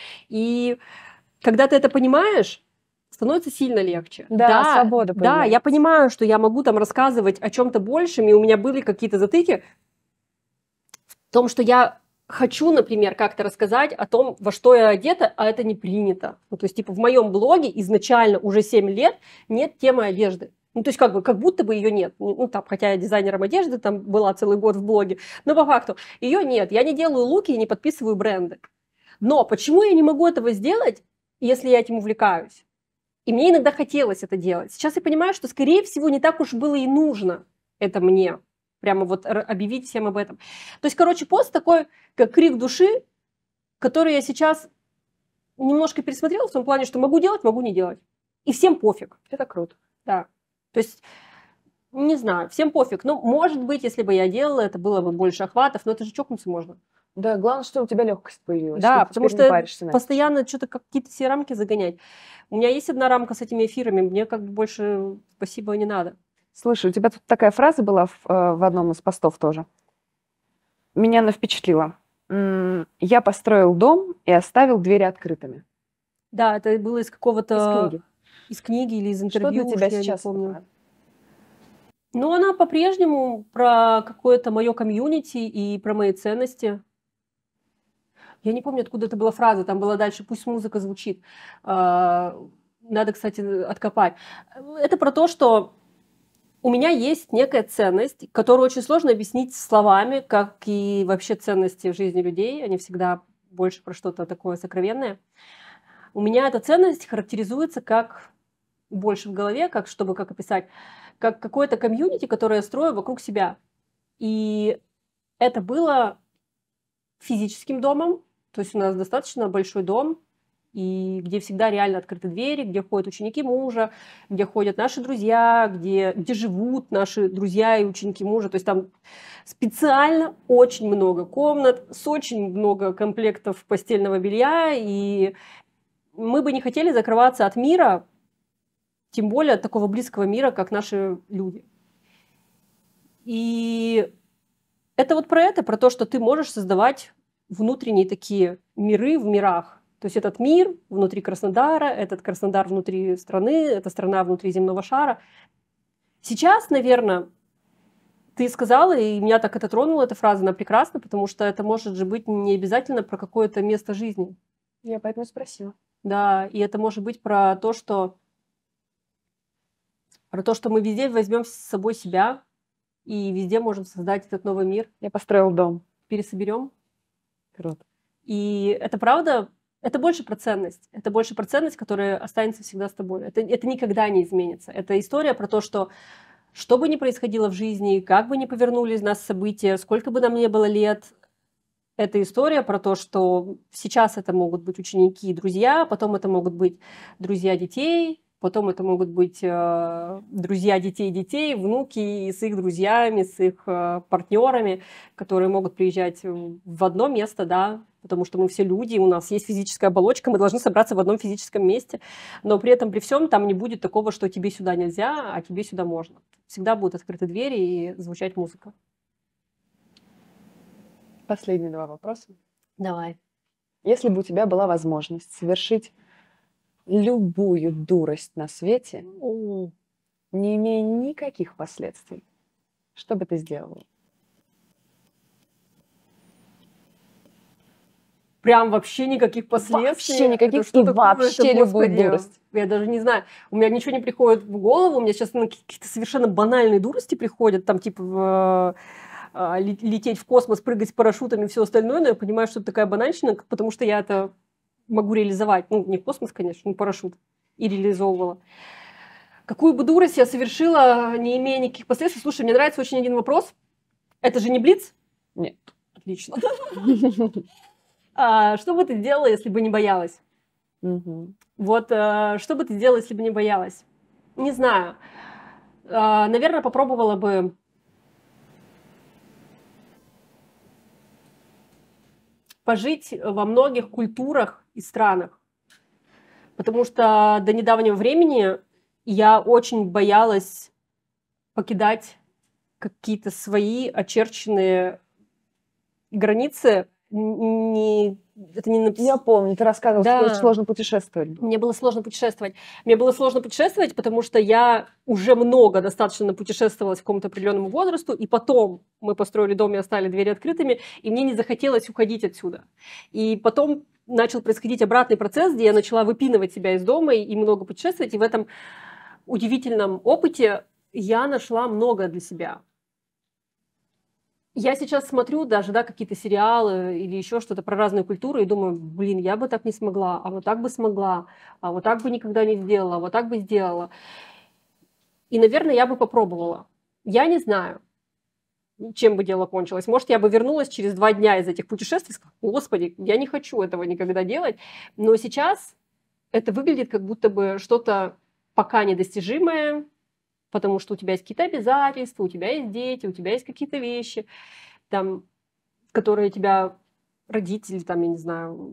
И когда ты это понимаешь, становится сильно легче. Да, свобода появляется. Да, я понимаю, что я могу там рассказывать о чем-то большем, и у меня были какие-то затыки в том, что я хочу, например, как-то рассказать о том, во что я одета, а это не принято. Ну, то есть, типа, в моем блоге изначально уже 7 лет нет темы одежды. Ну, то есть, как будто бы ее нет. Ну, там, хотя я дизайнером одежды, там была целый год в блоге, но по факту ее нет. Я не делаю луки и не подписываю бренды. Но почему я не могу этого сделать, если я этим увлекаюсь? И мне иногда хотелось это делать. Сейчас я понимаю, что, скорее всего, не так уж было и нужно это мне. Прямо вот объявить всем об этом. То есть, короче, пост такой, как крик души, который я сейчас немножко пересмотрела в том плане, что могу делать, могу не делать. И всем пофиг. Это круто. Да. То есть, не знаю, всем пофиг. Ну, может быть, если бы я делала, это было бы больше охватов, но это же чокнуться можно. Да, главное, что у тебя легкость появилась. Да, потому что что постоянно что-то какие-то все рамки загонять. У меня есть одна рамка с этими эфирами, мне как бы больше спасибо не надо. Слушай, у тебя тут такая фраза была в одном из постов тоже. Меня она впечатлила. Я построил дом и оставил двери открытыми. Да, это было из какого-то... Из книги или из интервью. Что для тебя сейчас? Я не помню. Ну, она по-прежнему про какое-то мое комьюнити и про мои ценности. Я не помню, откуда это была фраза. Там была дальше «Пусть музыка звучит». Надо, кстати, откопать. Это про то, что у меня есть некая ценность, которую очень сложно объяснить словами, как и вообще ценности в жизни людей. Они всегда больше про что-то такое сокровенное. У меня эта ценность характеризуется как больше в голове, как описать, как какое-то комьюнити, которое я строю вокруг себя. И это было физическим домом, то есть у нас достаточно большой дом, и где всегда реально открыты двери, где ходят ученики мужа, где ходят наши друзья, где живут наши друзья и ученики мужа. То есть там специально очень много комнат, с очень много комплектов постельного белья, и мы бы не хотели закрываться от мира, тем более от такого близкого мира, как наши люди. И это вот про то, что ты можешь создавать внутренние такие миры в мирах. То есть этот мир внутри Краснодара, этот Краснодар внутри страны, эта страна внутри земного шара. Сейчас, наверное, ты сказала, и меня так это тронула, эта фраза, она прекрасна, потому что это может же быть не обязательно про какое-то место жизни. Я поэтому и спросила. Да, и это может быть про то, что мы везде возьмем с собой себя и везде можем создать этот новый мир. Я построил дом. Пересоберем. Круто. И это правда, это больше про ценность. Это больше про ценность, которая останется всегда с тобой. Это никогда не изменится. Это история про то, что бы ни происходило в жизни, как бы ни повернулись нас события, сколько бы нам ни было лет, это история про то, что сейчас это могут быть ученики и друзья, потом это могут быть друзья детей, потом это могут быть друзья детей, внуки с их друзьями, с их партнерами, которые могут приезжать в одно место, да, потому что мы все люди, у нас есть физическая оболочка, мы должны собраться в одном физическом месте, но при этом, при всем, там не будет такого, что тебе сюда нельзя, а тебе сюда можно. Всегда будут открыты двери и звучать музыка. Последние два вопроса. Давай. Если бы у тебя была возможность совершить любую дурость на свете, не имея никаких последствий, что бы ты сделала? Прям вообще никаких последствий. Вообще никаких, Это что и такое? вообще Это, любую Господи, дурость. Я даже не знаю. У меня ничего не приходит в голову. У меня сейчас какие-то совершенно банальные дурости приходят. Там типа лететь в космос, прыгать с парашютами и все остальное. Но я понимаю, что это такая банальщина, потому что я это могу реализовать. Ну, не в космос, конечно, но парашют. И реализовывала. Какую бы дурость я совершила, не имея никаких последствий? Слушай, мне нравится очень один вопрос. Это же не блиц? Нет. Отлично. Что бы ты сделала, если бы не боялась? Вот что бы ты сделала, если бы не боялась? Не знаю. Наверное, попробовала бы пожить во многих культурах и странах. Потому что до недавнего времени я очень боялась покидать какие-то свои очерченные границы. Это не Я помню, ты рассказывала, Да. что очень сложно путешествовать. Мне было сложно путешествовать. Мне было сложно путешествовать, потому что я уже много достаточно путешествовалась к какому-то определенному возрасту, и потом мы построили дом и оставили двери открытыми, и мне не захотелось уходить отсюда. И потом начал происходить обратный процесс, где я начала выпинывать себя из дома и много путешествовать, и в этом удивительном опыте я нашла много для себя. Я сейчас смотрю даже, да, какие-то сериалы или еще что-то про разные культуры и думаю, блин, я бы так не смогла, а вот так бы смогла, а вот так бы никогда не сделала, а вот так бы сделала. И, наверное, я бы попробовала. Я не знаю, чем бы дело кончилось. Может, я бы вернулась через 2 дня из этих путешествий и сказала, господи, я не хочу этого никогда делать. Но сейчас это выглядит как будто бы что-то пока недостижимое, потому что у тебя есть какие-то обязательства, у тебя есть дети, у тебя есть какие-то вещи, там, которые тебя родители, там, я не знаю.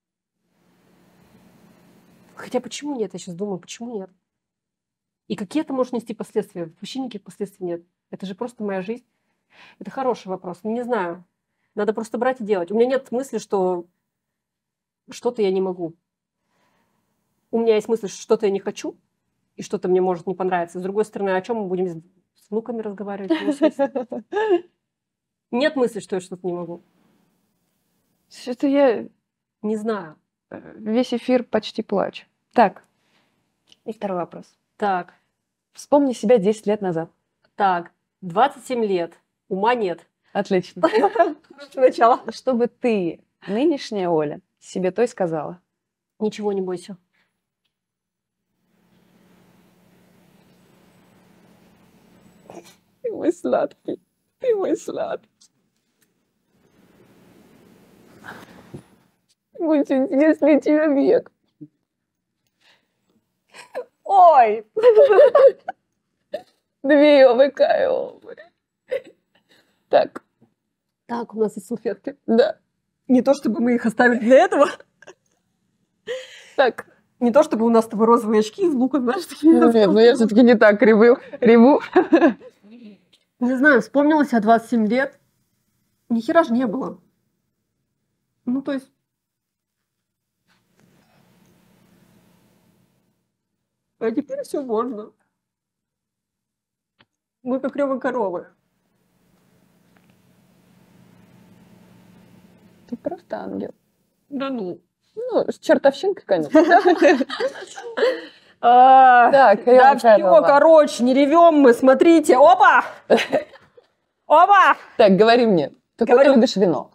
Хотя почему нет? Я сейчас думаю, почему нет? И какие это может нести последствия? Вообще никаких последствий нет. Это же просто моя жизнь. Это хороший вопрос. Не знаю. Надо просто брать и делать. У меня нет мысли, что что-то я не могу. У меня есть мысль, что что-то я не хочу, и что-то мне может не понравиться. С другой стороны, о чем мы будем с внуками разговаривать? Нет мысли, что я что-то не могу. Что-то я Не знаю. весь эфир почти плачу. Так, и второй вопрос. Так, Вспомни себя 10 лет назад. 27 лет. Ума нет. Отлично. Хорошее начало. Что бы ты, нынешняя Оля, себе той сказала? Ничего не бойся. Ты мой сладкий. Ты мой сладкий. Очень интересный человек. Ой! Две выкаивал. Так, Так, у нас есть салфетки. да. Не то, чтобы мы их оставили для этого. Так. Не то, чтобы у нас с тобой розовые очки из лука, знаешь, такие. Нет, ну я все-таки не так реву. Не знаю, вспомнилось я 27 лет. Ни хера ж не было. Ну, то есть... А теперь все можно. Мы как рёвы коровы. Ты просто ангел. Да ну. Ну, с чертовщинкой, конечно. Так, да Рёва все, Корова. короче, не ревем мы, смотрите. Опа! Опа! Так, говори мне, какое ты Говорю. любишь вино?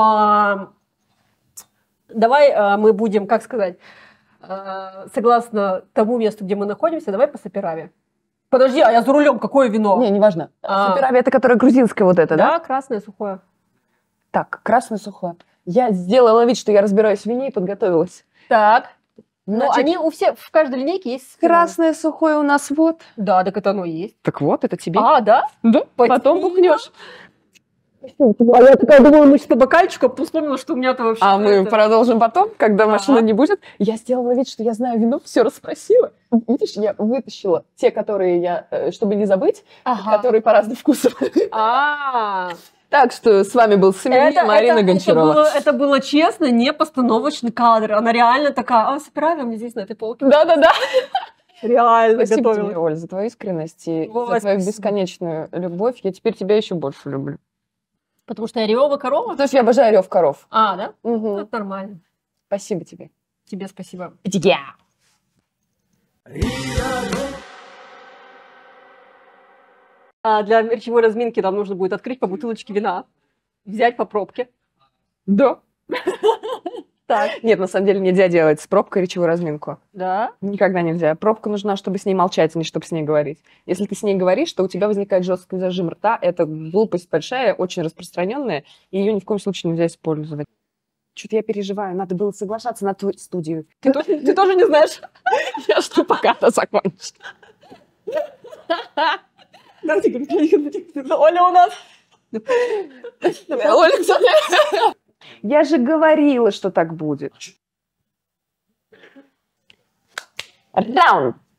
Давай мы будем, как сказать, согласно тому месту, где мы находимся, давай по Сапераве. Подожди, а я за рулем, какое вино? Не, неважно. А. Саперави это которое грузинское вот это, да? Да, красное, сухое. Так, красное сухое. Я сделала вид, что я разбираюсь в вине и подготовилась. Так. Ну, Значит, они у всех, в каждой линейке есть... красное сухое у нас вот. Да, так это оно и есть. Так вот, это тебе. А, да? Да, потом Спасибо. бухнешь. А я такая думаю, мы что, бокальчик, а потом вспомнила, что у меня-то вообще... А мы это- продолжим потом, когда машины Ага. не будет. Я сделала вид, что я знаю вино, все расспросила. Видишь, я вытащила те, которые я, чтобы не забыть, Ага. которые по разным вкусам. А, Так что с вами был Сомелье Марина Гончарова. это было честно, не постановочный кадр. Она реально такая, Саперави, мне здесь на этой полке. Да-да-да. Реально Спасибо тебе, готовила. Оль, за твою искренность и Ой, за твою спасибо. бесконечную любовь. Я теперь тебя еще больше люблю. Потому что я ревова корова? Потому что я обожаю рев коров. А, да? Мгм. Это нормально. Спасибо тебе. Тебе спасибо. А для речевой разминки нам нужно будет открыть по бутылочке вина, взять по пробке. Да. Так, Нет, на самом деле нельзя делать с пробкой речевую разминку. да. Никогда нельзя. Пробка нужна, чтобы с ней молчать, а не чтобы с ней говорить. Если ты с ней говоришь, то у тебя возникает жесткий зажим рта. Это глупость большая, очень распространенная, и ее ни в коем случае нельзя использовать. Что-то я переживаю. Надо было соглашаться на твою студию. Ты тоже не знаешь? Я жду, пока она закончится. Оля у нас. Я же говорила, что так будет. Раунд.